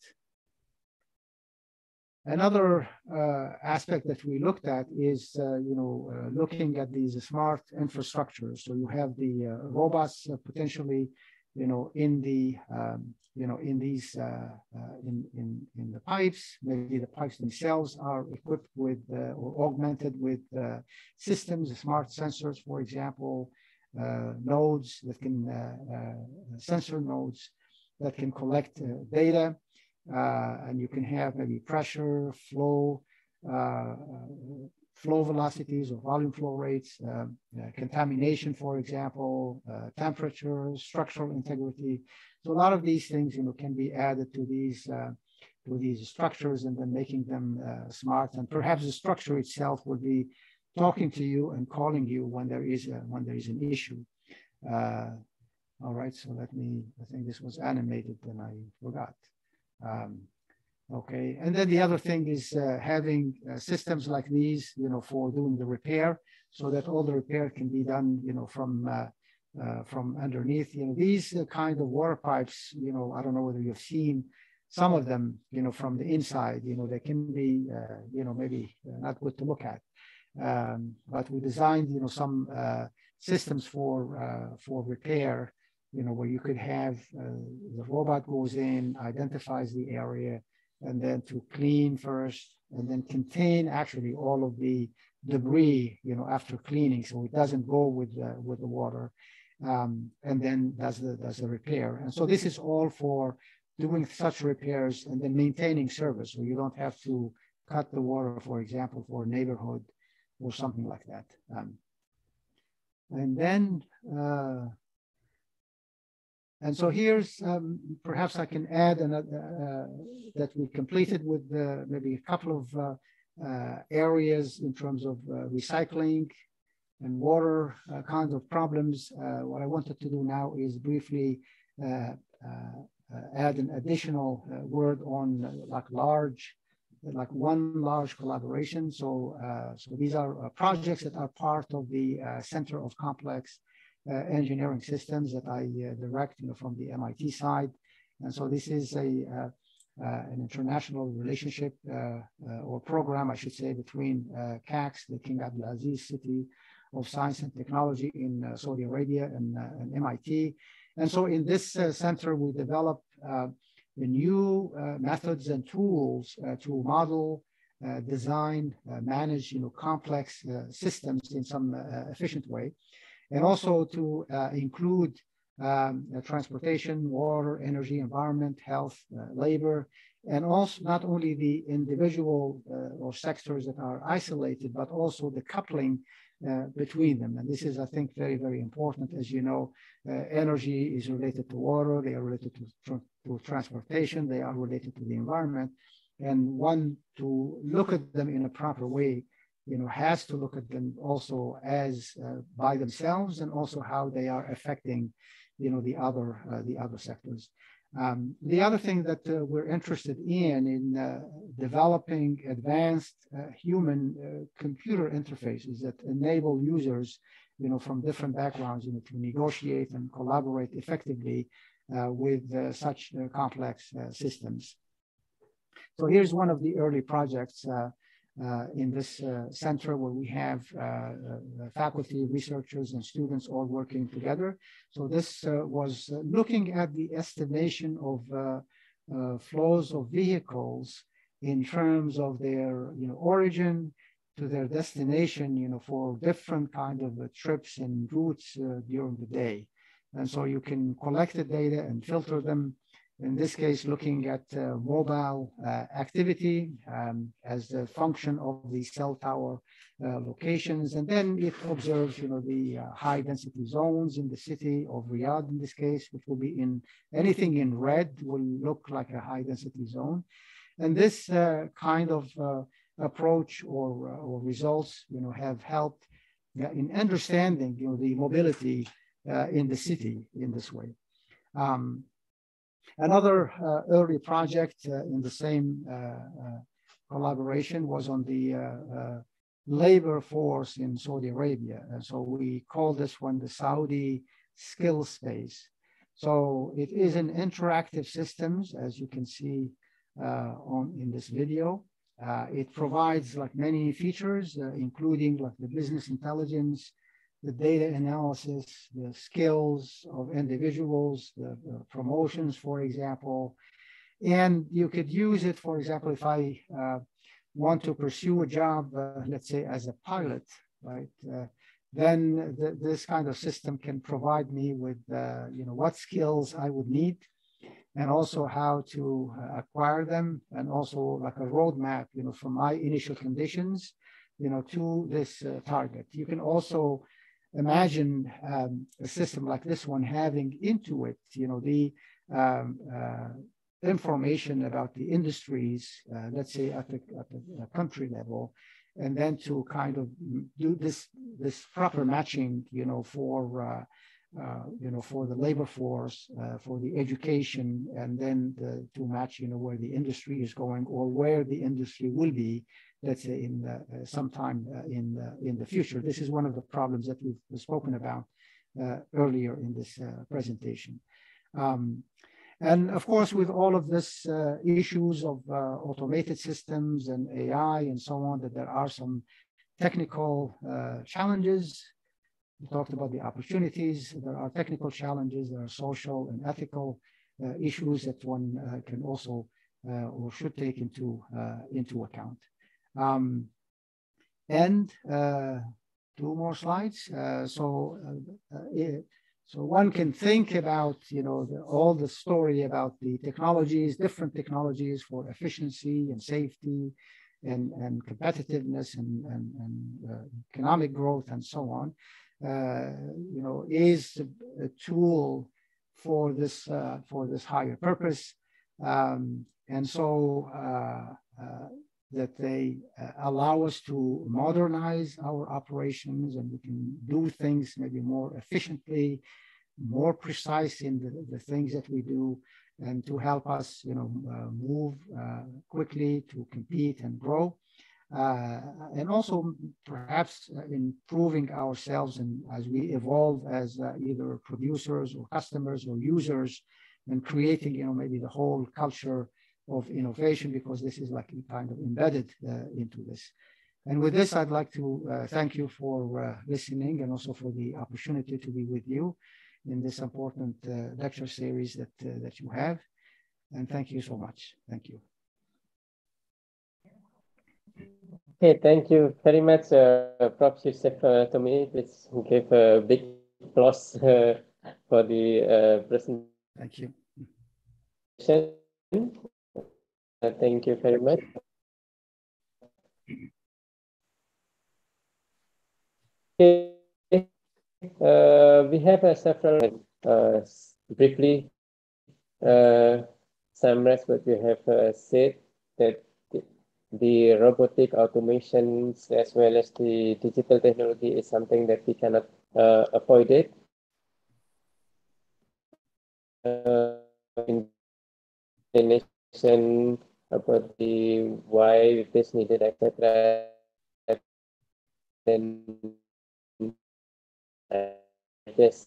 Another aspect that we looked at is, looking at these smart infrastructures. So you have the robots potentially, in the, in these, in the pipes. Maybe the pipes themselves are equipped with or augmented with systems, smart sensors, for example, nodes that can, sensor nodes that can collect data. And you can have maybe pressure, flow velocities or volume flow rates, contamination, for example, temperature, structural integrity. So a lot of these things, can be added to these structures, and then making them smart. And perhaps the structure itself would be talking to you and calling you when there is an issue. All right, so I think this was animated and I forgot. Okay, and then the other thing is having systems like these, for doing the repair, so that all the repair can be done, from underneath. These kind of water pipes, I don't know whether you've seen some of them, from the inside. They can be, maybe not good to look at. But we designed, some systems for repair. Where you could have the robot goes in, identifies the area, and then to clean first, and then contain actually all of the debris, after cleaning, so it doesn't go with the water, and then does the repair. And so this is all for doing such repairs and then maintaining service, so you don't have to cut the water, for example, for a neighborhood or something like that. And then. And so here's, perhaps I can add that we completed with maybe a couple of areas in terms of recycling and water kinds of problems. What I wanted to do now is briefly add an additional word on one large collaboration. So these are projects that are part of the Center of Complex Engineering Systems that I direct, from the MIT side. And so this is an international relationship or program, I should say, between CACS, the King Abdulaziz City of Science and Technology in Saudi Arabia, and MIT. And so in this center, we develop the new methods and tools to model, design, manage, complex systems in some efficient way. And also to include transportation, water, energy, environment, health, labor, and also not only the individual or sectors that are isolated, but also the coupling between them. And this is, I think, very, very important. As you know, energy is related to water, they are related to transportation, they are related to the environment. And one, to look at them in a proper way, has to look at them also as by themselves, and also how they are affecting, the other sectors. The other thing that we're interested in developing advanced human computer interfaces that enable users, from different backgrounds, to negotiate and collaborate effectively with such complex systems. So here's one of the early projects in this center, where we have faculty, researchers, and students all working together. So this was looking at the estimation of flows of vehicles in terms of their origin to their destination, for different kind of trips and routes during the day. And so you can collect the data and filter them. In this case, looking at mobile activity as a function of the cell tower locations. And then it observes, the high density zones in the city of Riyadh, in this case, which will be anything in red will look like a high density zone. And this kind of approach or results, have helped in understanding, the mobility in the city in this way. Another early project in the same collaboration was on the labor force in Saudi Arabia. And so we call this one the Saudi Skill Space. So it is an interactive systems, as you can see in this video. It provides like many features, including like the business intelligence, the data analysis, the skills of individuals, the promotions, for example. And you could use it, for example, if I want to pursue a job, let's say as a pilot, right? Then this kind of system can provide me with, what skills I would need, and also how to acquire them, and also like a roadmap, from my initial conditions, to this target. You can also imagine a system like this one having into it, the information about the industries, let's say at the country level, and then to kind of do this proper matching, for the labor force, for the education, and then to match, where the industry is going or where the industry will be, let's say in sometime in the future. This is one of the problems that we've spoken about earlier in this presentation. And of course, with all of this issues of automated systems and AI and so on, that there are some technical challenges. We talked about the opportunities. There are technical challenges. There are social and ethical issues that one can also or should take into account. And two more slides. So one can think about, all the story about the technologies, different technologies for efficiency and safety and competitiveness and economic growth and so on. Is a tool for this higher purpose, and so that they allow us to modernize our operations, and we can do things maybe more efficiently, more precise in the things that we do, and to help us, move quickly to compete and grow. And also perhaps improving ourselves and as we evolve as either producers or customers or users, and creating, maybe the whole culture of innovation, because this is like kind of embedded into this. And with this, I'd like to thank you for listening, and also for the opportunity to be with you in this important lecture series that you have. And thank you so much. Thank you. Okay, thank you very much, Prof. Yusuf Tommy. Please give a big applause for the presentation. Thank you. Thank you very much. Okay, we have several briefly summarize what you have said, that the robotic automations as well as the digital technology is something that we cannot avoid it. Information about the why this needed, etc. Then yes,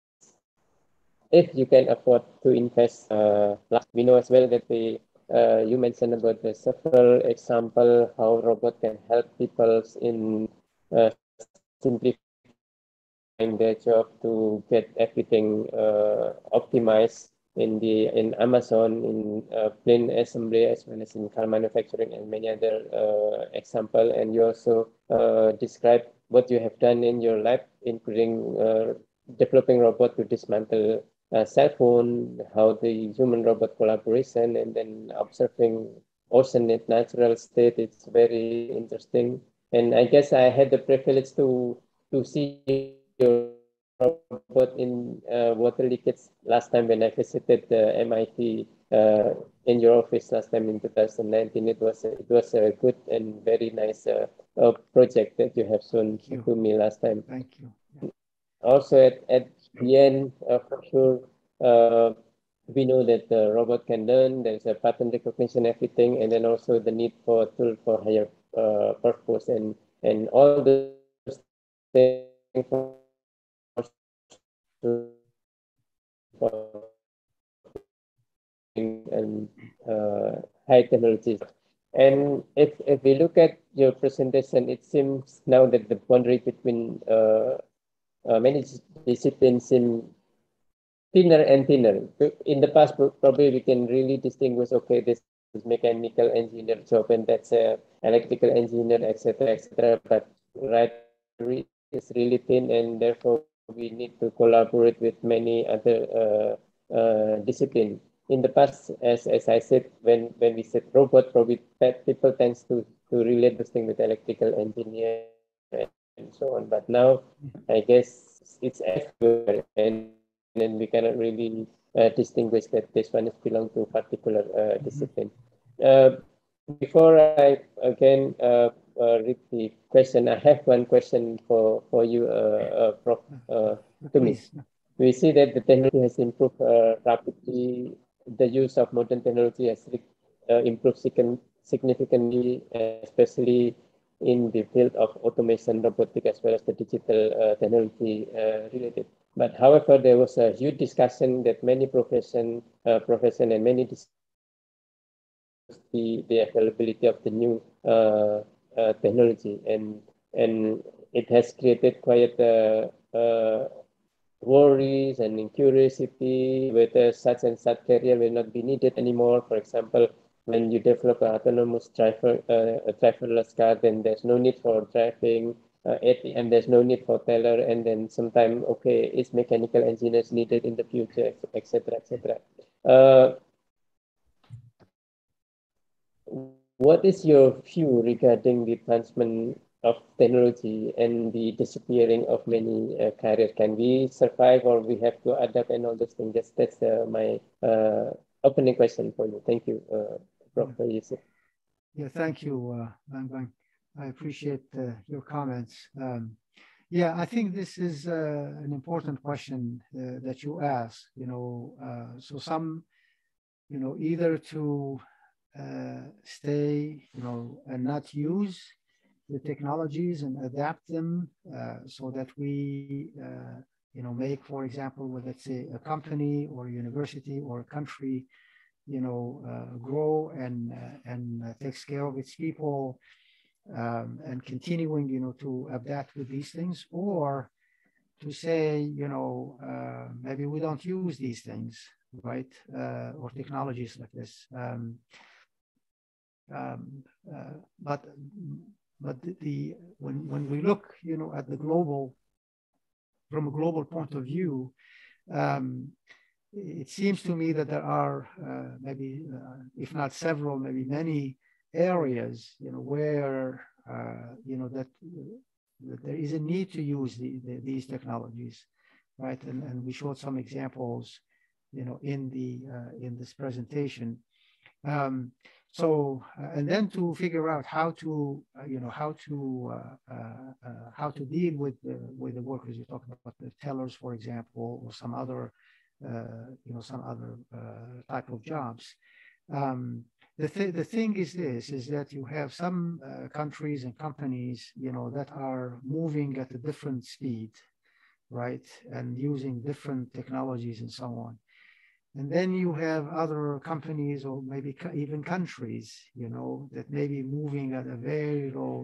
if you can afford to invest, we know as well that you mentioned about the several example how robot can help people in simplifying their job to get everything optimized in Amazon, in plane assembly, as well as in car manufacturing, and many other example. And you also describe what you have done in your lab, including developing robot to dismantle cell phone, how the human-robot collaboration, and then observing ocean in natural state. It's very interesting. And I guess I had the privilege to see your robot in water leakage last time when I visited the MIT in your office last time in 2019. It was a good and very nice project that you have shown to me last time. Thank you. Yeah. Also, at the end, for sure, we know that the robot can learn. There's a pattern recognition, everything, and then also the need for a tool for higher purpose and all those things for and high technologies. And if we look at your presentation, it seems now that the boundary between many disciplines seem thinner and thinner. In the past, probably we can really distinguish, okay, this is mechanical engineer job and that's a electrical engineer, etc., etc. But right, it's really thin, and therefore we need to collaborate with many other disciplines. In the past, as I said, when we said robot, probably people tends to relate this thing with electrical engineer and so on. But now, I guess it's everywhere, and then we cannot really distinguish that this one is belong to a particular discipline. Before I again read the question, I have one question for you, Prof. Tumi. We see that the technology has improved rapidly. The use of modern technology has improved significantly, especially in the field of automation, robotics, as well as the digital technology related. But however, there was a huge discussion that many profession and many the availability of the new technology, and it has created quite worries and curiosity whether such and such career will not be needed anymore. For example, when you develop an autonomous driverless car, then there's no need for driving. At the end, there's no need for teller, and then sometime, okay, is mechanical engineers needed in the future, etc., etc. What is your view regarding the advancement of technology and the disappearing of many careers? Can we survive, or we have to adapt and all those things? That's my opening question for you. Thank you, Prof. Yusuf. Yeah, thank you, Bang Bang. I appreciate your comments. Yeah, I think this is an important question that you asked. So some, either to stay, and not use the technologies and adapt them so that we, make, for example, with, let's say, a company or a university or a country, grow and takes care of its people, and continuing, to adapt with these things, or to say, maybe we don't use these things, right? Or technologies like this. But when we look, at the global, from a global point of view, it seems to me that there are maybe, if not several, maybe many areas, where that there is a need to use these technologies, right? And we showed some examples, in this presentation. So, and then to figure out how to, how to deal with the workers. You're talking about the tellers, for example, or some other, type of jobs. The thing is that you have some countries and companies, that are moving at a different speed, right? And using different technologies and so on. And then you have other companies, or maybe even countries, that may be moving at a very low,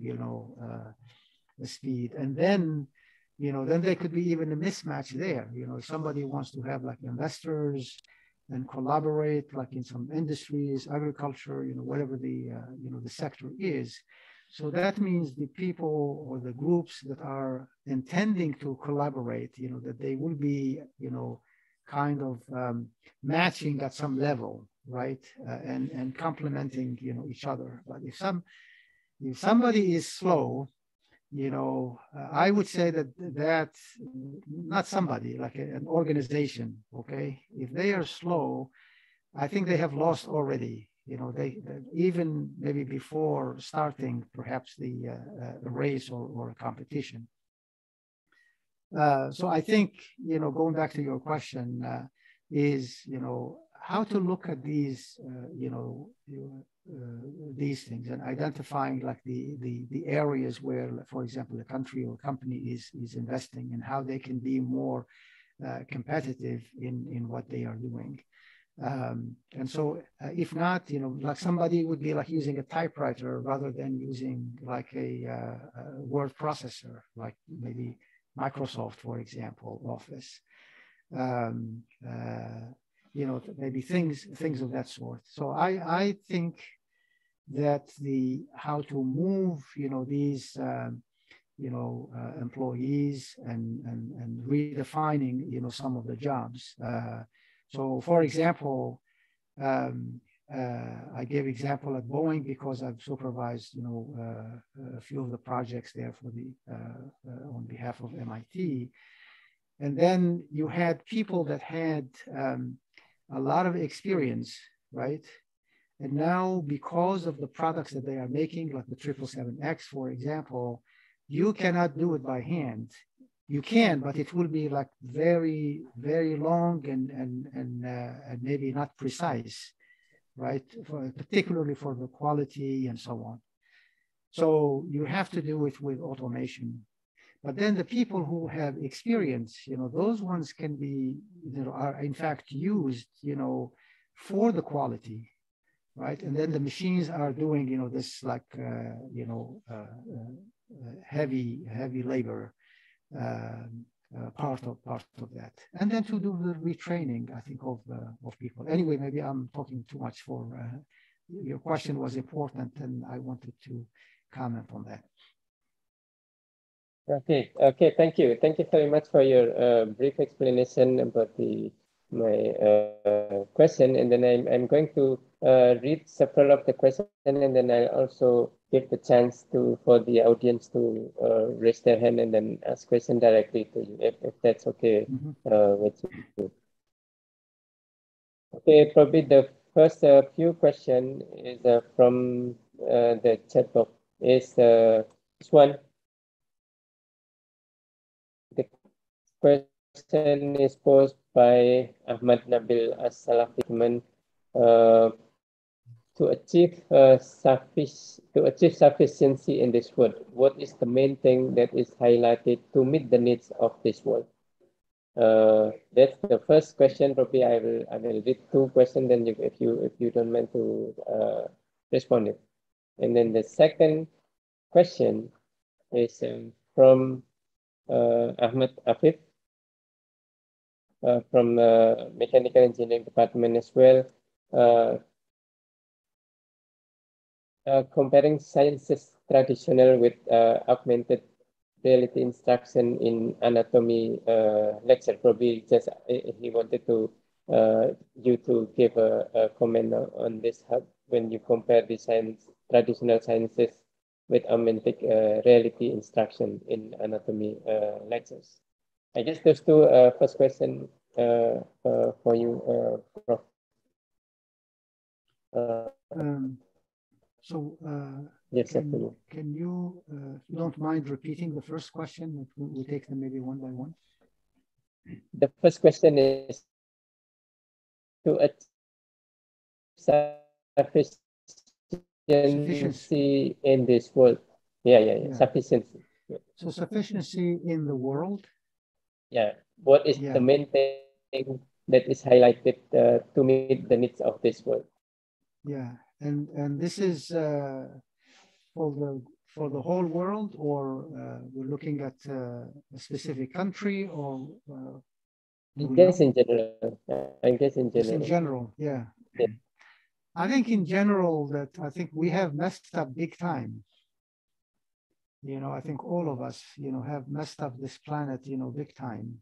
speed. And then, then there could be even a mismatch there. If somebody wants to have like investors and collaborate, like in some industries, agriculture, whatever the, the sector is, So that means the people or the groups that are intending to collaborate, that they will be, kind of matching at some level, right? And complementing, each other. But if somebody is slow, I would say that not somebody, like an organization, okay? If they are slow, I think they have lost already. They even maybe before starting perhaps the race or competition. So I think, going back to your question, is, how to look at these, these things and identifying like the areas where, for example, a country or company is investing and how they can be more competitive in what they are doing. And so if not, like somebody would be like using a typewriter rather than using like a word processor, like maybe Microsoft, for example, Office, maybe things of that sort. So I think that how to move, these, employees and redefining, some of the jobs. So, for example, I gave example at Boeing because I've supervised, a few of the projects there for on behalf of MIT. And then you had people that had a lot of experience, right? And now, because of the products that they are making, like the 777X, for example, you cannot do it by hand. You can, but it will be like very, very long and maybe not precise, right? Particularly for the quality and so on. So you have to do it with automation. But then the people who have experience, those ones can be, are in fact used, for the quality, right? And then the machines are doing, this like, heavy labor. Part of that, and then to do the retraining, I think, of people. Anyway, maybe I'm talking too much. For your question was important, and I wanted to comment on that. Okay. Thank you very much for your brief explanation about my question, and then I'm going to read several of the questions, and then I'll also give the chance for the audience to raise their hand and then ask question directly to you, if that's okay with you. Okay, probably the first few questions is from the chat box. Is this one? The question is posed by Ahmad Nabil As-Salafi. To achieve sufficiency in this world, what is the main thing that is highlighted to meet the needs of this world? That's the first question. Probably I will read two questions. Then if you don't mind to respond it. And then the second question is from Ahmed Afif from Mechanical Engineering Department as well. Comparing sciences traditional with augmented reality instruction in anatomy lecture. Probably just he wanted to you to give a comment on this, when you compare the traditional sciences with augmented reality instruction in anatomy lectures. I guess those two first question for you, Prof. Yes, can you, if you don't mind, repeating the first question? We'll take them maybe one by one. The first question is to achieve sufficiency in this world. Yeah. Sufficiency. Yeah. So sufficiency in the world. Yeah. What is the main thing that is highlighted to meet the needs of this world? Yeah, and this is for the whole world, or we're looking at a specific country, or I guess in general. Just in general, yeah. I think in general that I think we have messed up big time, I think all of us, have messed up this planet, big time.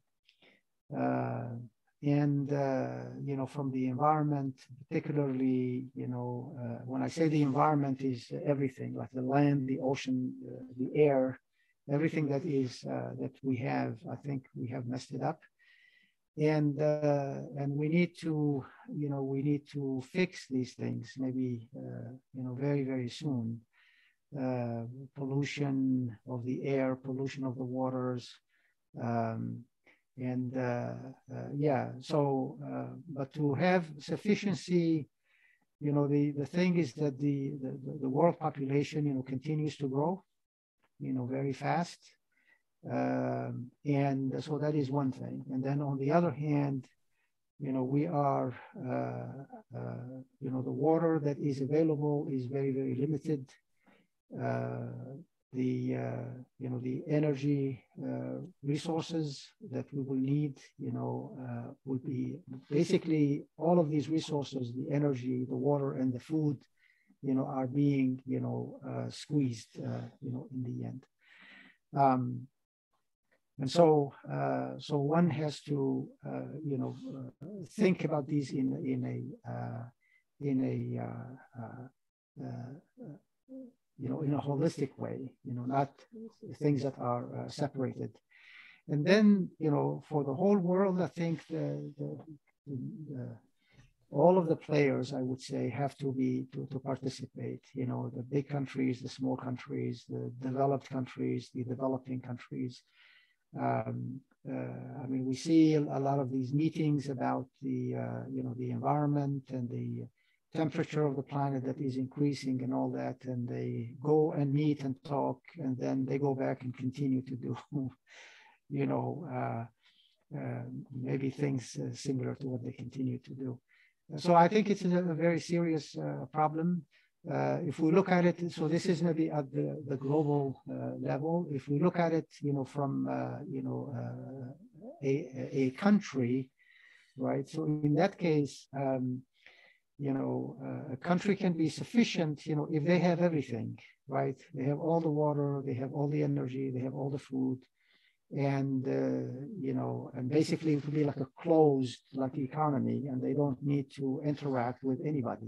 And from the environment, particularly, when I say the environment is everything, like the land, the ocean, the air, everything that is that we have, I think we have messed it up. And we need to, fix these things maybe, very, very soon. Pollution of the air, pollution of the waters, but to have sufficiency, the thing is that the world population, continues to grow, very fast. And so that is one thing. And then on the other hand, we are, the water that is available is very, very limited. The energy resources that we will need, will be basically all of these resources, the energy, the water, and the food, are being, squeezed, in the end. And so one has to, think about these in a holistic way, not things that are separated. And then, for the whole world, I think all of the players, I would say, have to participate. The big countries, the small countries, the developed countries, the developing countries. We see a lot of these meetings about the environment and the temperature of the planet that is increasing and all that, and they go and meet and talk, and then they go back and continue to do, maybe things similar to what they continue to do. So I think it's a very serious problem. If we look at it, so this is maybe at the global level. If we look at it, from a country, right? So in that case, a country can be sufficient, if they have everything, right? They have all the water, they have all the energy, they have all the food, and and basically it would be like a closed economy, and they don't need to interact with anybody,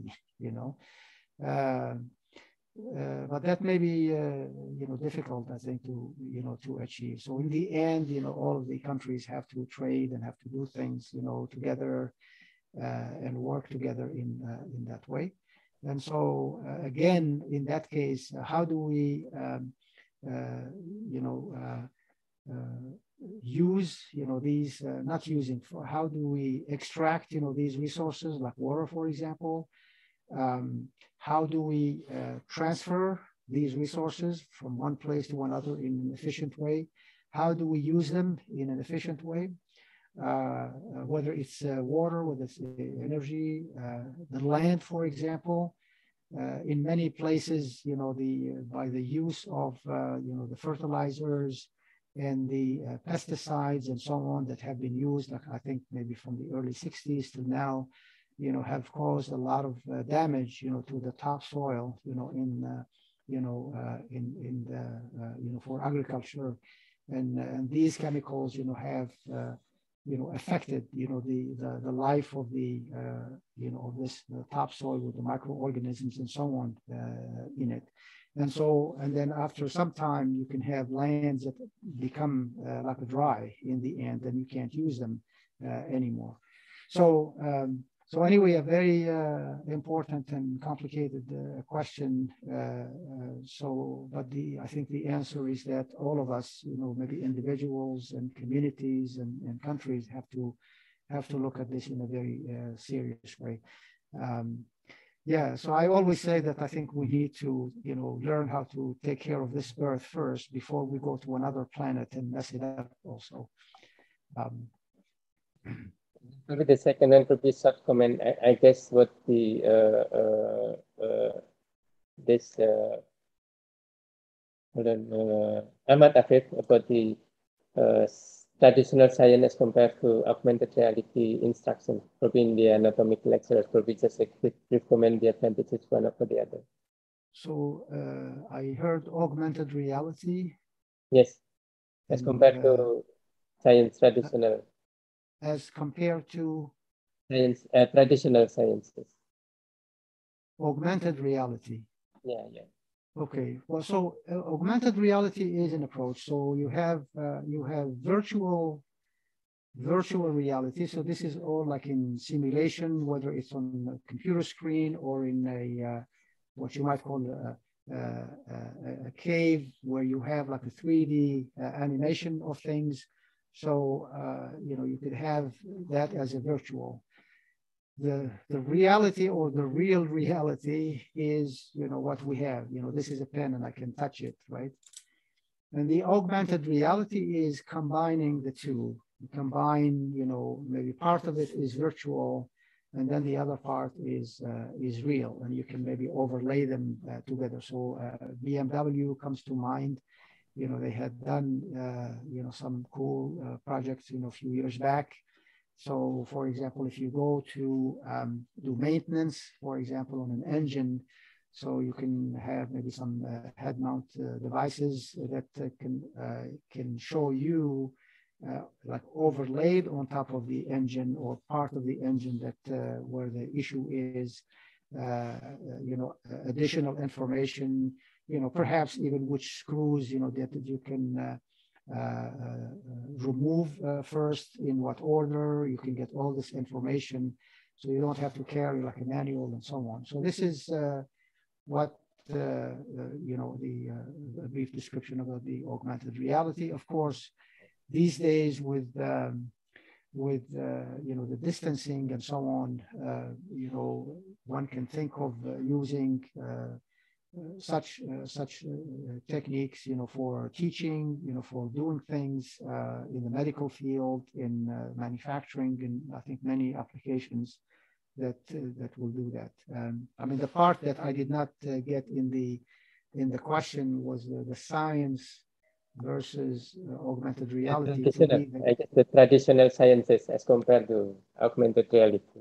but that may be difficult, I think, to achieve. So in the end, all of the countries have to trade and have to do things, together. And work together in that way. And so again, in that case, how do we use these not using for how do we extract these resources like water, for example? How do we transfer these resources from one place to another in an efficient way? How do we use them in an efficient way? Whether it's water, whether it's energy, the land, for example, in many places, by the use of, the fertilizers and the pesticides and so on that have been used, like I think maybe from the early 60s to now, have caused a lot of damage, to the topsoil, for agriculture, and these chemicals, have affected, the life of the, of this topsoil with the microorganisms and so on in it. And so, and then after some time, you can have lands that become like a dry in the end, and you can't use them anymore. So, so anyway, a very important and complicated question. But I think the answer is that all of us, maybe individuals and communities and countries have to look at this in a very serious way. So I always say that I think we need to, learn how to take care of this earth first before we go to another planet and mess it up also. Maybe the second one could be short comment. I guess what the Ahmad Afif about the traditional science as compared to augmented reality instruction. Probably in the anatomic lecture, probably just a quick comment the advantages one over the other. So I heard augmented reality. Yes, as compared to science, traditional. As compared to? Science, traditional sciences. Augmented reality. Yeah. Okay, well, so augmented reality is an approach. So you have virtual reality. So this is all like in simulation, whether it's on a computer screen or in a what you might call a cave, where you have like a 3D animation of things. So you could have that as a virtual. The reality, or the real reality, is what we have. This is a pen and I can touch it, right? And the augmented reality is combining the two. You combine, maybe part of it is virtual, and then the other part is real, and you can maybe overlay them together. So BMW comes to mind. They had done some cool projects a few years back. So, for example, if you go to do maintenance, for example, on an engine, so you can have maybe some head mount devices that can show you like overlaid on top of the engine, or part of the engine that where the issue is, additional information, perhaps even which screws, that you can remove first, in what order. You can get all this information, so you don't have to carry like a manual and so on. So this is what a brief description about the augmented reality. Of course, these days with the distancing and so on, one can think of using such techniques, for teaching, for doing things in the medical field, in manufacturing, and I think many applications that will do that. I mean, the part that I did not get in the question was the science versus augmented reality. I guess the traditional sciences as compared to augmented reality.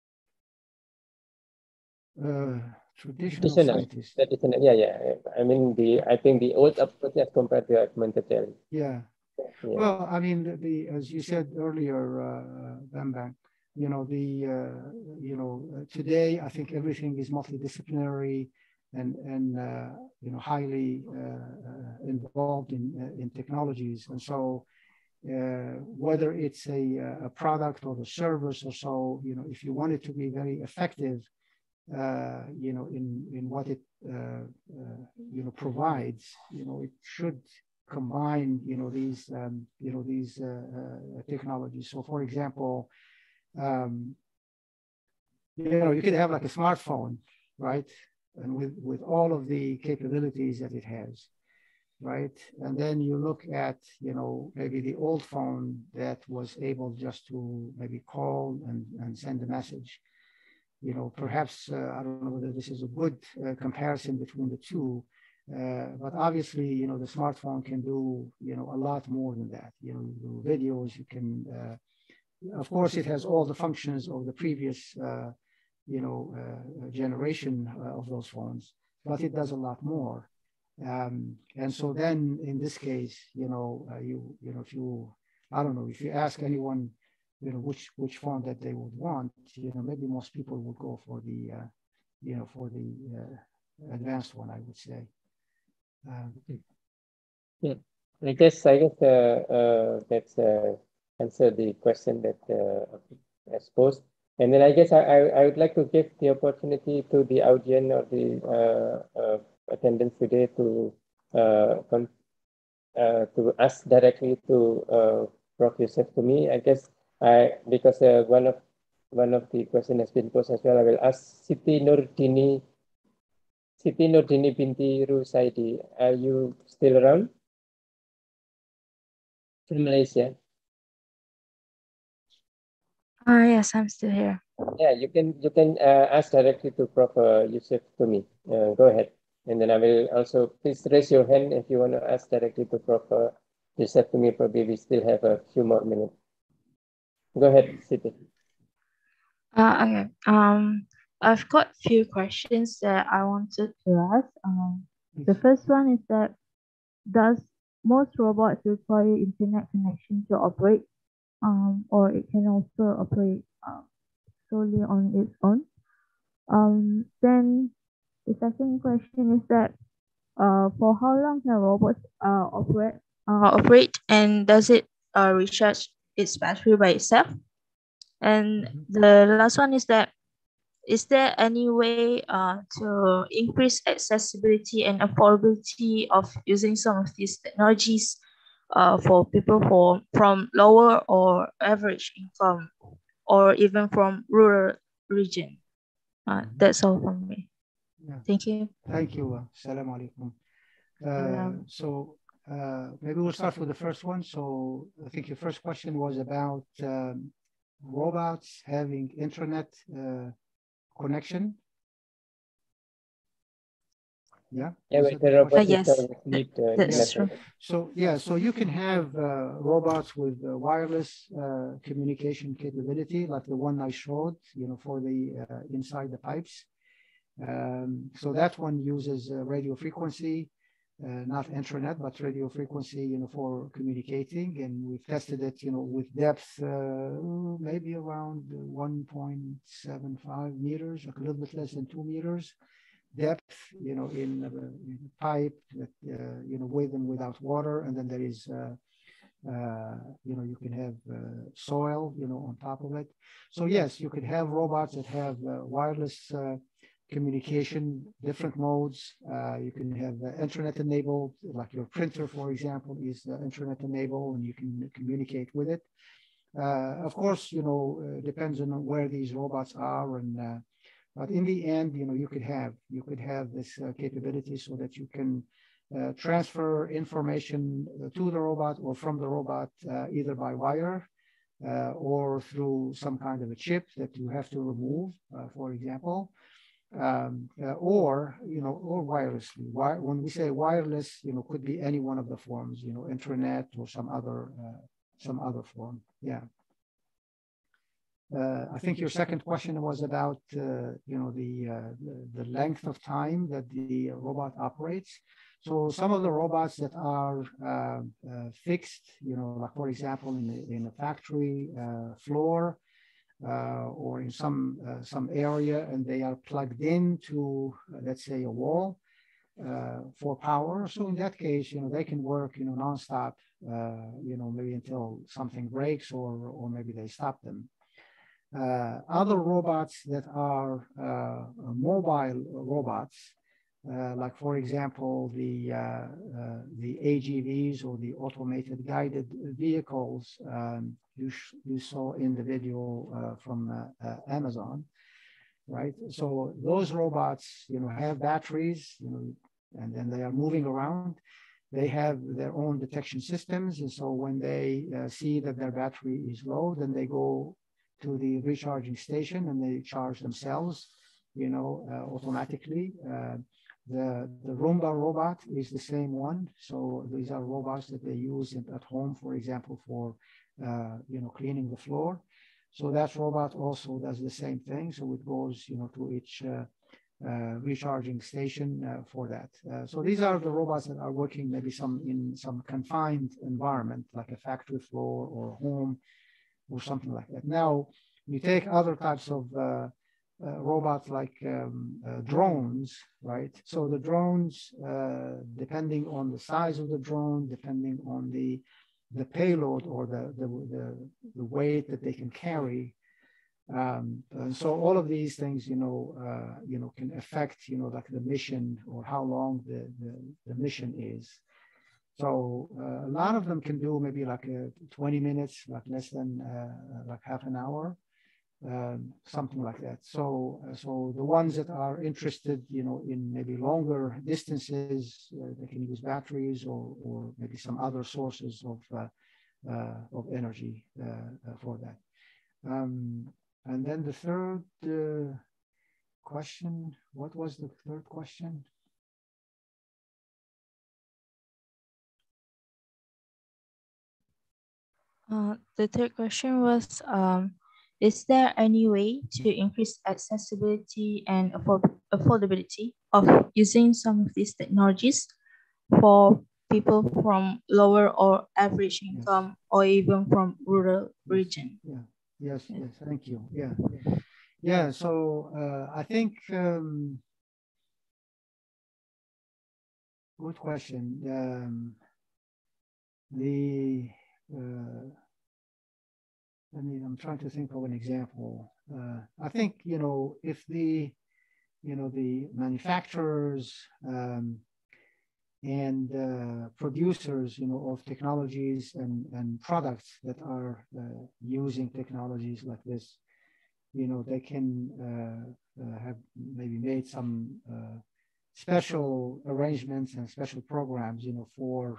Traditional scientists. Yeah. I mean, I think the old approach as compared to augmented reality. Yeah. Well, I mean, as you said earlier, Bambang, today I think everything is multidisciplinary and highly involved in technologies, and so whether it's a product or a service or so, if you want it to be very effective, in what it provides, it should combine these technologies. So, for example, you could have like a smartphone, right, and with all of the capabilities that it has, right, and then you look at maybe the old phone that was able just to maybe call and send a message. Perhaps I don't know whether this is a good comparison between the two, but obviously, the smartphone can do, a lot more than that. You do videos, you can, of course, it has all the functions of the previous, generation of those phones, but it does a lot more. And so then, in this case, if you, I don't know, if you ask anyone, which phone that they would want, maybe most people would go for the, advanced one, I would say. Yeah, I guess that's answer the question that was posed. And then I guess I would like to give the opportunity to the audience or the attendance today to ask directly to Prof. Yusuf to me. I guess because one of the question has been posed as well. I will ask Siti Nurdini binti Rusaidi. Are you still around? From Malaysia. Yes, I'm still here. Yeah, you can ask directly to Prof. Yusuf to me. Go ahead, and then I will also, please raise your hand if you want to ask directly to Prof. Yusuf to me. Probably we still have a few more minutes. Go ahead, Siti. Okay. I've got a few questions that I wanted to ask. The first one is that does most robots require internet connection to operate, or it can also operate solely on its own? Then the second question is that for how long can robots operate, and does it recharge its battery by itself? And the last one is that is there any way to increase accessibility and affordability of using some of these technologies for people from lower or average income or even from rural region? That's all from me. Yeah. Thank you. Thank you. Assalamu alaikum. So maybe we'll start with the first one. So I think your first question was about robots having internet connection. Yeah. Yeah, but the robots yes, need that's true. So yeah, so you can have robots with wireless communication capability, like the one I showed, for the inside the pipes. So that one uses radio frequency, not internet, but radio frequency, for communicating. And we've tested it, with depth, maybe around 1.75 meters, like a little bit less than 2 meters depth, in a pipe that, with and without water. And then there is, you can have soil, on top of it. So yes, you could have robots that have wireless communication, different modes. You can have internet enabled, like your printer, for example, is internet enabled, and you can communicate with it. Of course, depends on where these robots are, and but in the end, you could have this capability so that you can transfer information to the robot or from the robot, either by wire or through some kind of a chip that you have to remove, for example. Or wirelessly. When we say wireless, could be any one of the forms, internet or some other form. Yeah. I think your second question was about the length of time that the robot operates. So some of the robots that are fixed, like for example in a factory floor, or in some area, and they are plugged into, let's say, a wall for power. So in that case, they can work, nonstop, maybe until something breaks or maybe they stop them. Other robots that are mobile robots, like for example, the AGVs or the automated guided vehicles you saw in the video from Amazon, right? So those robots, have batteries, and then they are moving around. They have their own detection systems, and so when they see that their battery is low, then they go to the recharging station and they charge themselves, automatically. The Roomba robot is the same one. So these are robots that they use at home, for example, for cleaning the floor. So that robot also does the same thing. So it goes, to each recharging station for that. So these are the robots that are working maybe in some confined environment, like a factory floor or home or something like that. Now, you take other types of robots like drones, right? So the drones, depending on the size of the drone, depending on the payload or the weight that they can carry. And so all of these things, can affect, like the mission or how long the mission is. So a lot of them can do maybe like 20 minutes, like less than like half an hour, something like that. So the ones that are interested, in maybe longer distances, they can use batteries or maybe some other sources of energy for that. And then the third question, what was the third question? The third question was, Is there any way to increase accessibility and affordability of using some of these technologies for people from lower or average income, or even from rural region? Yes, thank you. Yeah, so I think, good question. I'm trying to think of an example. I think, if the manufacturers and producers, of technologies and products that are using technologies like this, they can have maybe made some special arrangements and special programs, for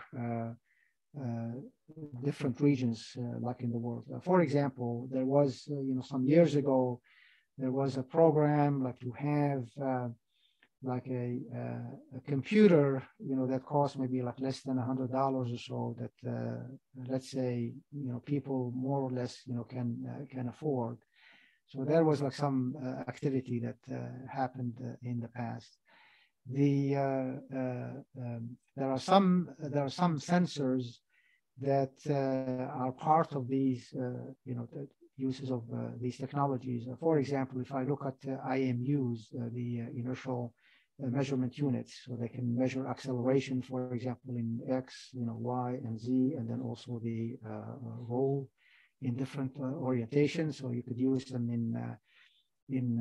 different regions, like in the world. For example, there was, some years ago, there was a program like to have like a computer, that costs maybe like less than $100 or so, that let's say, people more or less, can afford. So there was like some activity that happened in the past. There are some sensors that are part of these, the uses of these technologies. For example, if I look at IMUs, the inertial measurement units, so they can measure acceleration, for example, in X, Y, and Z, and then also the roll in different orientations. So you could use them in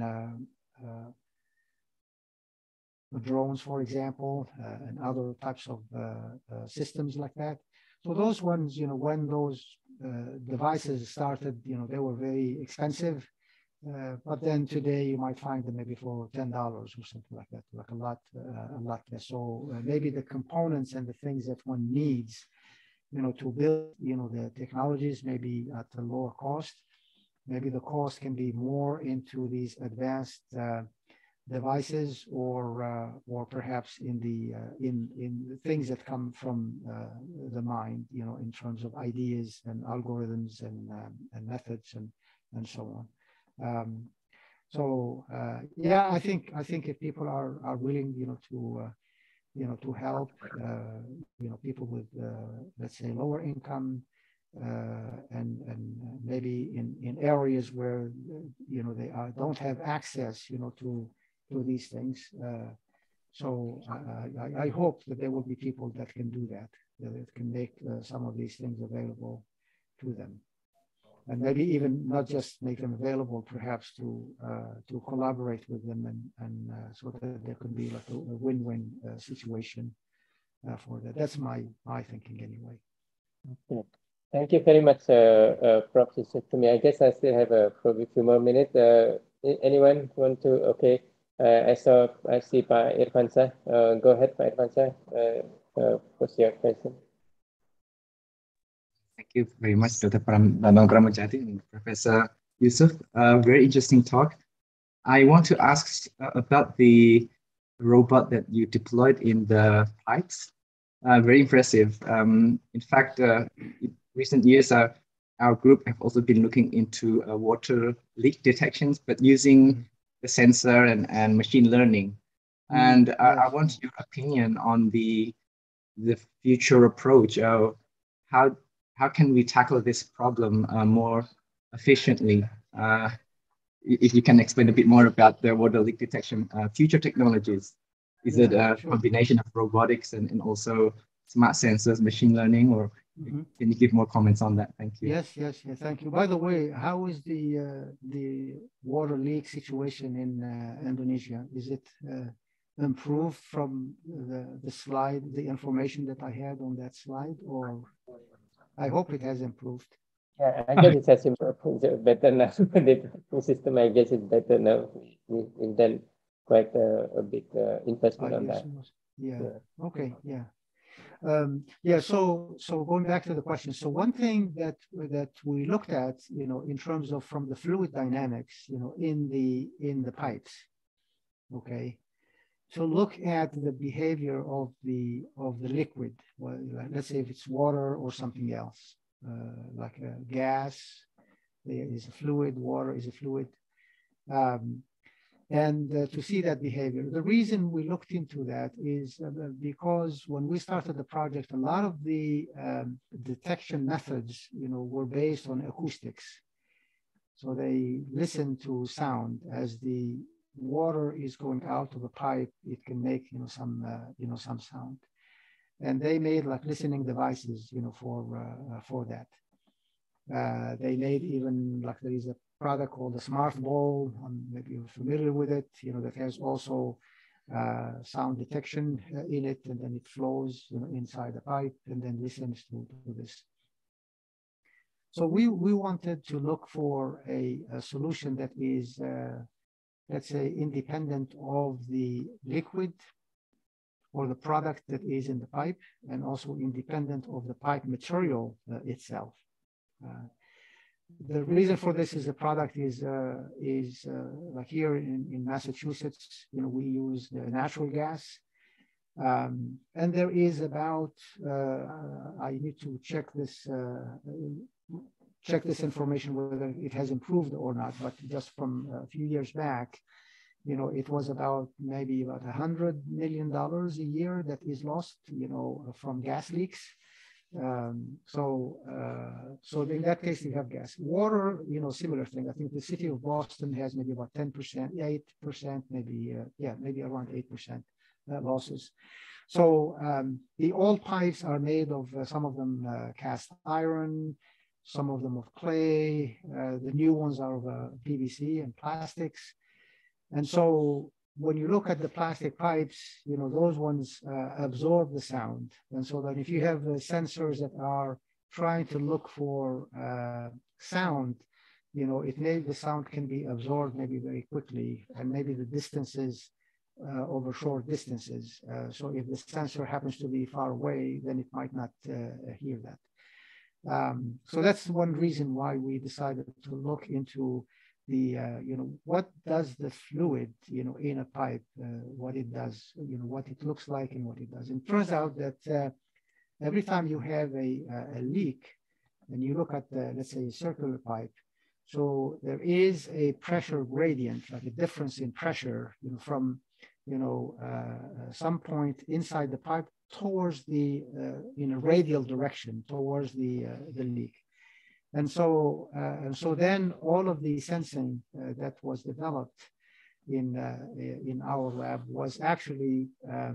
drones, for example, and other types of systems like that. So those ones, when those devices started, they were very expensive. But then today you might find them maybe for $10 or something like that, like a lot less. So maybe the components and the things that one needs, to build, the technologies maybe at a lower cost. Maybe the cost can be more into these advanced devices, or perhaps in the things that come from the mind, in terms of ideas and algorithms and methods and so on. Yeah, I think if people are willing, to help, people with, let's say, lower income, and maybe in areas where, they don't have access, to these things. So I hope that there will be people that can do that can make some of these things available to them. And maybe even not just make them available, perhaps to collaborate with them, and so that there could be like a win-win situation for that. That's my thinking anyway. Okay. Thank you very much, Prof. Suchumi. I guess I still have probably a few more minutes. Anyone want to? Okay. I see Pak Irfansyah. Go ahead, Pak Irfansyah. What's your question? Thank you very much, Dr. Bambang Kramajati and Professor Yusuf. Very interesting talk. I want to ask about the robot that you deployed in the pipes. Very impressive. In fact, in recent years, our group have also been looking into water leak detections, but using the sensor and machine learning. And yes. I want your opinion on the future approach. How can we tackle this problem more efficiently? If you can explain a bit more about the water leak detection future technologies. Is it a combination of robotics and also smart sensors, machine learning, or can you give more comments on that? Thank you. Yes, thank you. By the way, how is the water leak situation in Indonesia? Is it improved from the slide, the information that I had on that slide, or I hope it has improved? Yeah, I guess it has improved. It's better now. The system, I guess, is better now. We've done quite a big investment on that. Yeah. Okay. Yeah. So going back to the question, so one thing that we looked at, in terms of from the fluid dynamics, in the pipes, okay. So look at the behavior of the liquid. Well, let's say if it's water or something else, like a gas, there is a fluid, water is a fluid. And to see that behavior. The reason we looked into that is because when we started the project, a lot of the detection methods, were based on acoustics. So they listen to sound as the water is going out of a pipe. It can make some sound, and they made like listening devices, for that. They made even like there is a product called the Smart Bowl. Maybe you're familiar with it. That has also sound detection in it, and then it flows inside the pipe and then listens to this. So we wanted to look for a solution that is, let's say, independent of the liquid or the product that is in the pipe, and also independent of the pipe material itself. The reason for this is the product is like here in Massachusetts, we use natural gas. And there is about, I need to check this information whether it has improved or not, but just from a few years back, it was maybe about $100 million a year that is lost, from gas leaks. So in that case, you have gas. Water, similar thing. I think the city of Boston has maybe about 10%, 8%, maybe around 8% losses. So the old pipes are made of, some of them cast iron, some of them of clay. The new ones are of PVC and plastics. And so when you look at the plastic pipes, those ones absorb the sound. And so that if you have sensors that are trying to look for sound, the sound can be absorbed maybe very quickly, and maybe the distances over short distances. So if the sensor happens to be far away, then it might not hear that. So that's one reason why we decided to look into the, what does the fluid, in a pipe, what it does, what it looks like and what it does. And it turns out that every time you have a leak and you look at, let's say, a circular pipe, so there is a pressure gradient, like a difference in pressure, from, some point inside the pipe towards the, in a radial direction, towards the leak. And so then all of the sensing that was developed in our lab was actually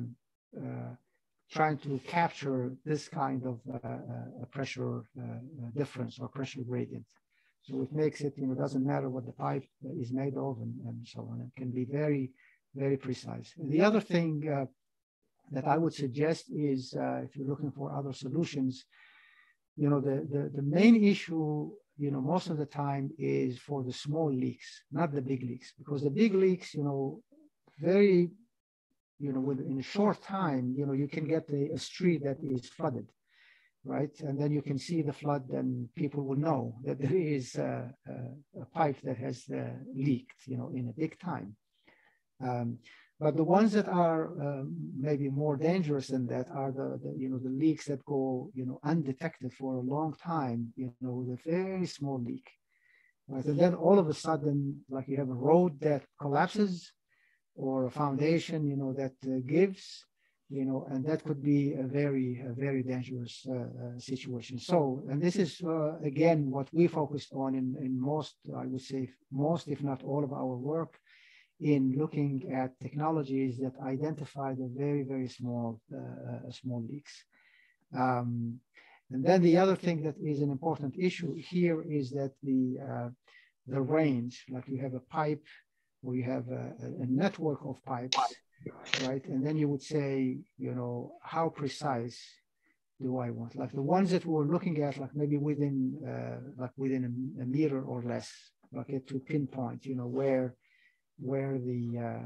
trying to capture this kind of pressure difference or pressure gradient. So it makes it, doesn't matter what the pipe is made of and so on. It can be very, very precise. And the other thing that I would suggest is if you're looking for other solutions, the main issue, most of the time is for the small leaks, not the big leaks, because the big leaks, very, within a short time, you can get a street that is flooded, right? And then you can see the flood, and people will know that there is a pipe that has leaked, in a big time. But the ones that are maybe more dangerous than that are the leaks that go undetected for a long time, with a very small leak, right? And then all of a sudden, like you have a road that collapses, or a foundation that gives, and that could be a very dangerous situation. So, and this is again what we focused on in most, I would say most, if not all, of our work, in looking at technologies that identify the very small leaks. And then the other thing that is an important issue here is that the range, like you have a pipe, or you have a network of pipes, right? And then you would say, how precise do I want? Like the ones that we're looking at, like maybe within a meter or less, like to pinpoint, where the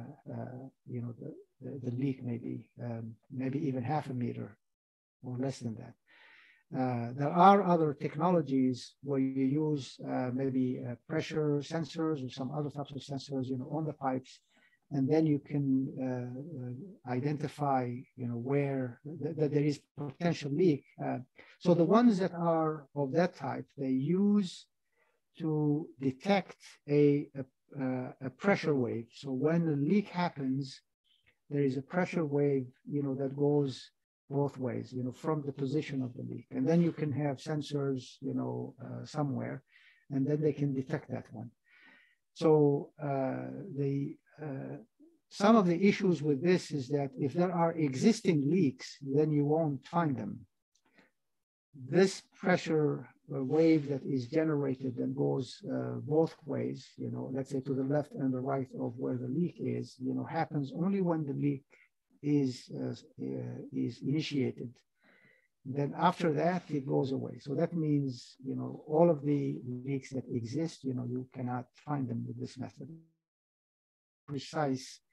leak may be, maybe even half a meter or less than that. There are other technologies where you use maybe pressure sensors or some other types of sensors, on the pipes, and then you can identify, where that there is potential leak. So the ones that are of that type, they use to detect a pressure wave. So when a leak happens, there is a pressure wave, that goes both ways, from the position of the leak. And then you can have sensors, somewhere, and then they can detect that one. So some of the issues with this is that if there are existing leaks, then you won't find them. This pressure wave that is generated and goes both ways, let's say to the left and the right of where the leak is, happens only when the leak is initiated. Then after that, it goes away. So that means, all of the leaks that exist, you cannot find them with this method. Precise,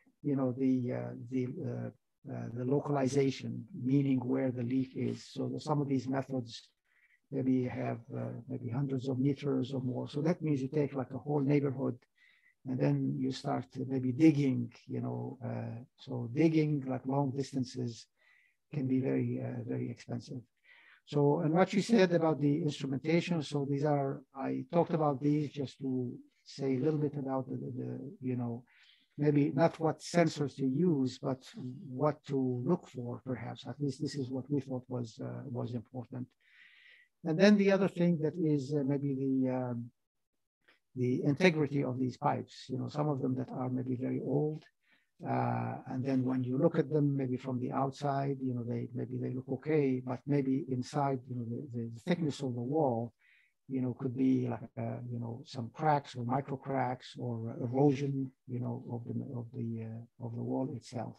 the localization, meaning where the leak is. So some of these methods maybe have maybe hundreds of meters or more. So that means you take like a whole neighborhood and then you start maybe digging, so digging like long distances can be very, very expensive. So, and what you said about the instrumentation, so these are, I talked about these just to say a little bit about the maybe not what sensors to use, but what to look for, perhaps. At least this is what we thought was important. And then the other thing that is maybe the integrity of these pipes. Some of them that are maybe very old, and then when you look at them, maybe from the outside, they look okay, but maybe inside, the thickness of the wall, could be like, some cracks or micro cracks or erosion, of the wall itself.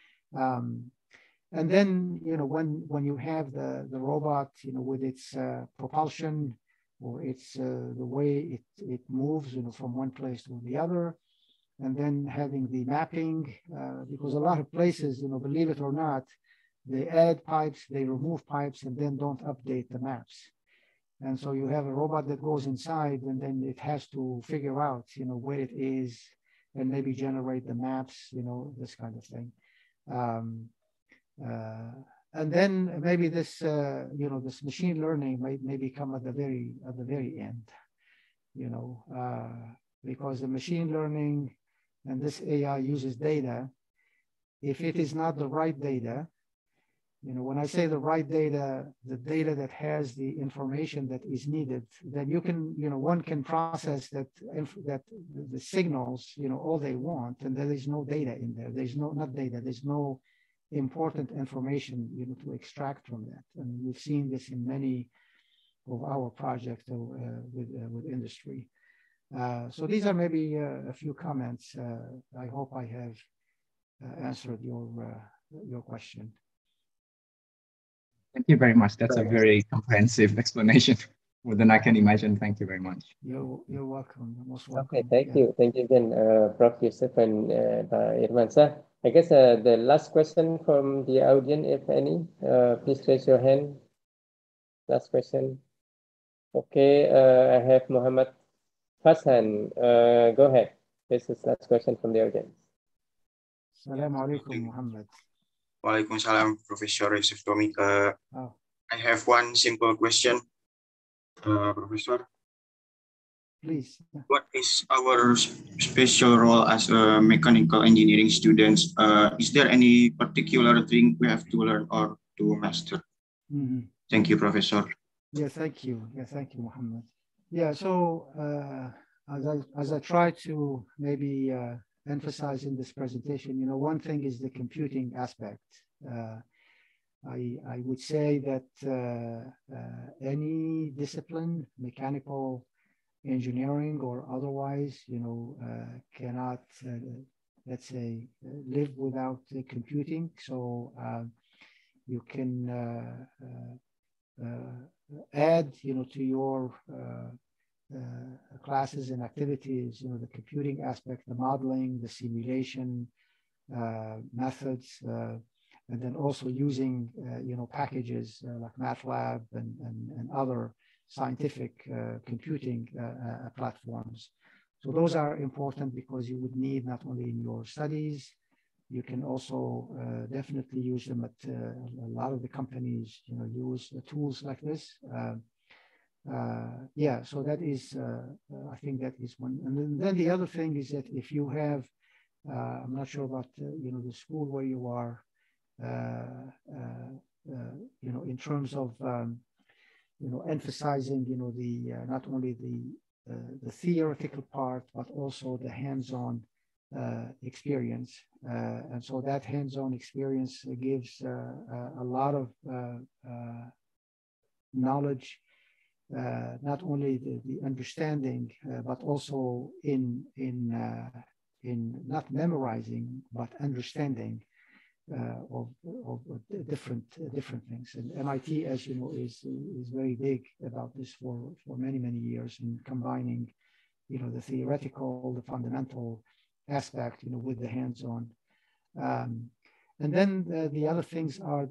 And then, when you have the robot, with its propulsion or its the way it moves, from one place to the other, and then having the mapping, because a lot of places, believe it or not, they add pipes, they remove pipes, and then don't update the maps. And so you have a robot that goes inside, and then it has to figure out, where it is, and maybe generate the maps, this kind of thing. And then maybe this, this machine learning might maybe come at the very end, because the machine learning and this AI uses data. If it is not the right data, when I say the right data, the data that has the information that is needed, then you can, one can process that the signals, all they want, and there is no data in there. There's not data. There's no important information, to extract from that. And we've seen this in many of our projects with industry. So these are maybe a few comments. I hope I have answered your question. Thank you very much. That's a very comprehensive explanation, more than I can imagine. Thank you very much. You're welcome. You're most welcome. Okay, thank you. Thank you again, Prof. Yusuf and Irmansyah. I guess the last question from the audience, if any, please raise your hand. Last question. Okay, I have Muhammad Hassan. Go ahead. This is last question from the audience. Assalamu alaikum, Muhammad. Waalaikumsalam, Professor Yusuf Tommy. I have one simple question, Professor. Please. What is our special role as a mechanical engineering students? Is there any particular thing we have to learn or to master? Mm-hmm. Thank you, Professor. Yes, thank you. Yes, thank you, Muhammad. Yeah, so as I try to maybe emphasize in this presentation, one thing is the computing aspect. I would say that any discipline, mechanical engineering or otherwise, cannot, let's say, live without computing. So you can add, to your classes and activities, the computing aspect, the modeling, the simulation methods, and then also using, packages like MATLAB and other scientific computing platforms. So those are important because you would need not only in your studies, you can also definitely use them at a lot of the companies, use tools like this. Yeah, so that is, I think that is one. And then the other thing is that if you have, I'm not sure about, the school where you are, in terms of, emphasizing, the not only the theoretical part, but also the hands-on experience. And so that hands-on experience gives a lot of knowledge, not only the understanding, but also in not memorizing, but understanding of different things. And MIT, as you know, is very big about this for many years, in combining, the theoretical, the fundamental aspect, with the hands-on. And then the other things are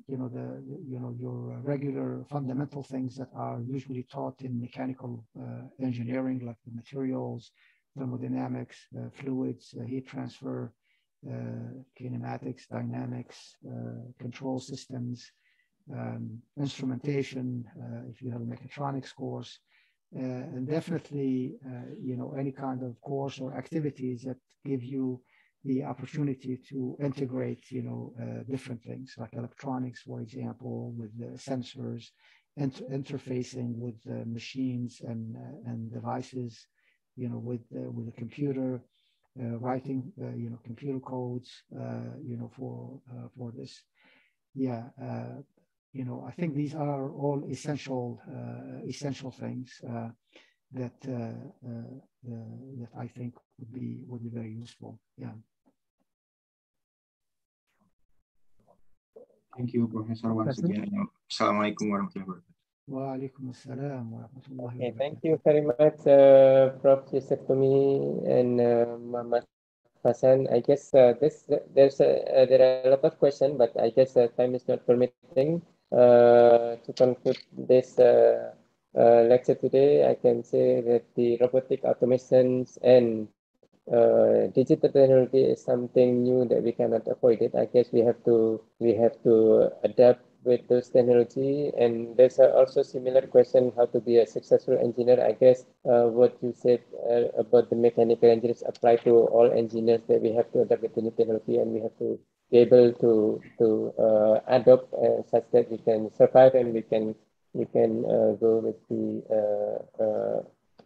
your regular fundamental things that are usually taught in mechanical engineering, like the materials, thermodynamics, fluids, heat transfer, kinematics, dynamics, control systems, instrumentation, if you have a mechatronics course, and definitely, any kind of course or activities that give you the opportunity to integrate, different things like electronics, for example, with the sensors, interfacing with machines and devices, with the computer, writing, computer codes, for this. Yeah, I think these are all essential things that I think would be very useful. Yeah. Thank you, Professor, once again. Assalamualaikum warahmatullahi wabarakatuh. Waalaikum assalam warahmatullahi Okay, wabarakatuh. thank you very much, Prof. Yusuf Tumi and Muhammad Hassan. I guess there are a lot of questions, but I guess time is not permitting. To conclude this lecture today, I can say that the robotic automations and digital technology is something new that we cannot avoid it. I guess we have to adapt with those technology. And there's also similar question how to be a successful engineer. I guess what you said about the mechanical engineers apply to all engineers, that we have to adapt with the new technology, and we have to be able to adopt such that we can survive and we can go with the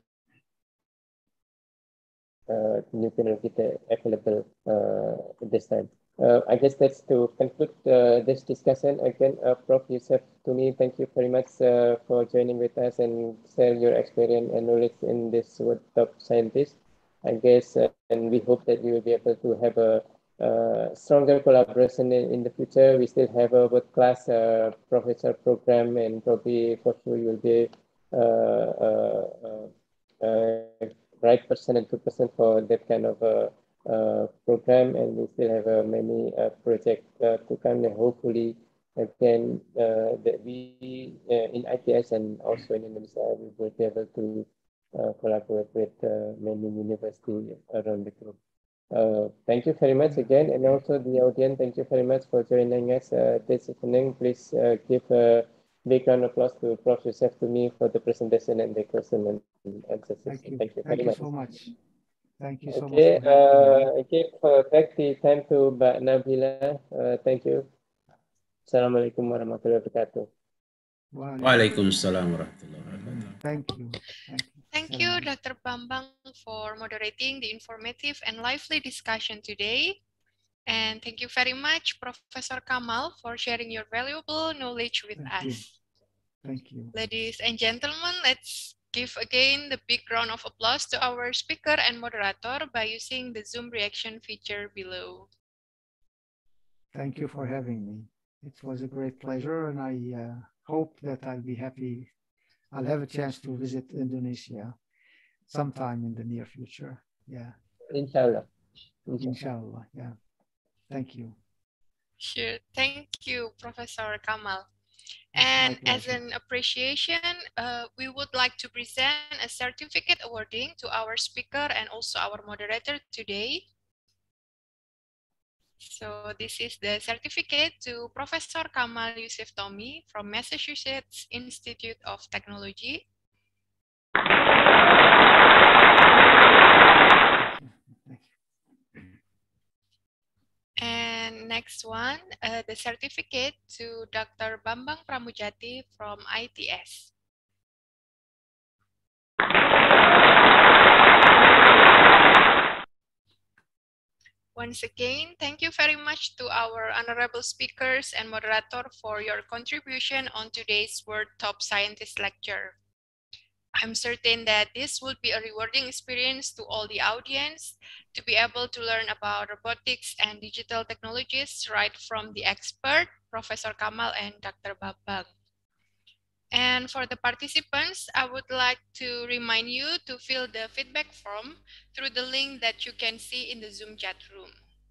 new technology available this time. I guess that's to conclude this discussion. Again, Prof. Yusuf Tumi, thank you very much for joining with us and share your experience and knowledge in this world of scientists. I guess, and we hope that we will be able to have a stronger collaboration in the future. We still have a world-class professor program, and probably for sure you will be right person and good person for that kind of program, and we still have many projects to come, and hopefully again that we in ITS and also in Indonesia we will be able to collaborate with many universities around the globe. Thank you very much again, and also the audience, thank you very much for joining us this evening. Please give a big round of applause to Prof. Yusuf Tumi for the presentation and the question and answer session. Thank you. Thank you so much. Thank you so much. Okay, I give back the time to Mbak Nabila. Thank you. Assalamualaikum warahmatullahi wabarakatuh. Waalaikumsalam warahmatullahi wabarakatuh. Thank you. Thank you, Dr. Bambang, for moderating the informative and lively discussion today. And thank you very much, Professor Kamal, for sharing your valuable knowledge with us. Thank you. Ladies and gentlemen, let's give again the big round of applause to our speaker and moderator by using the Zoom reaction feature below. Thank you for having me. It was a great pleasure, and I hope that I'll have a chance to visit Indonesia sometime in the near future. Yeah. Inshallah. Inshallah. Yeah. Thank you. Sure. Thank you, Professor Kamal. And as an appreciation, we would like to present a certificate awarding to our speaker and also our moderator today. So this is the certificate to Professor Kamal Yusuf Tumi from Massachusetts Institute of Technology And next one, the certificate to Dr. Bambang Pramujati from ITS. Once again, thank you very much to our honorable speakers and moderator for your contribution on today's World Top Scientist lecture. I'm certain that this will be a rewarding experience to all the audience to be able to learn about robotics and digital technologies right from the expert, Professor Kamal and Dr. Bambang. And for the participants, I would like to remind you to fill the feedback form through the link that you can see in the Zoom chat room.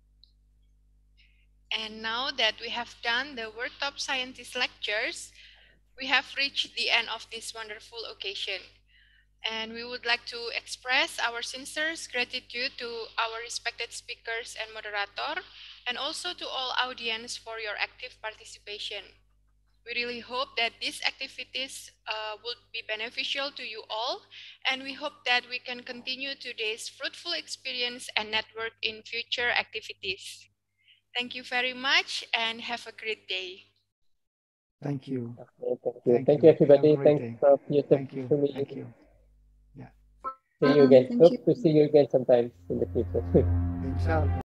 And now that we have done the World Top Scientist lectures, we have reached the end of this wonderful occasion. And we would like to express our sincere gratitude to our respected speakers and moderator, and also to all audience for your active participation. We really hope that these activities would be beneficial to you all, and we hope that we can continue today's fruitful experience and network in future activities. Thank you very much and have a great day. Thank you. Okay, thank you everybody. Thanks for your time. Thank you. Thank you. Yeah. See you again. Thank Hope you. to see you again sometime in the future. Inshallah.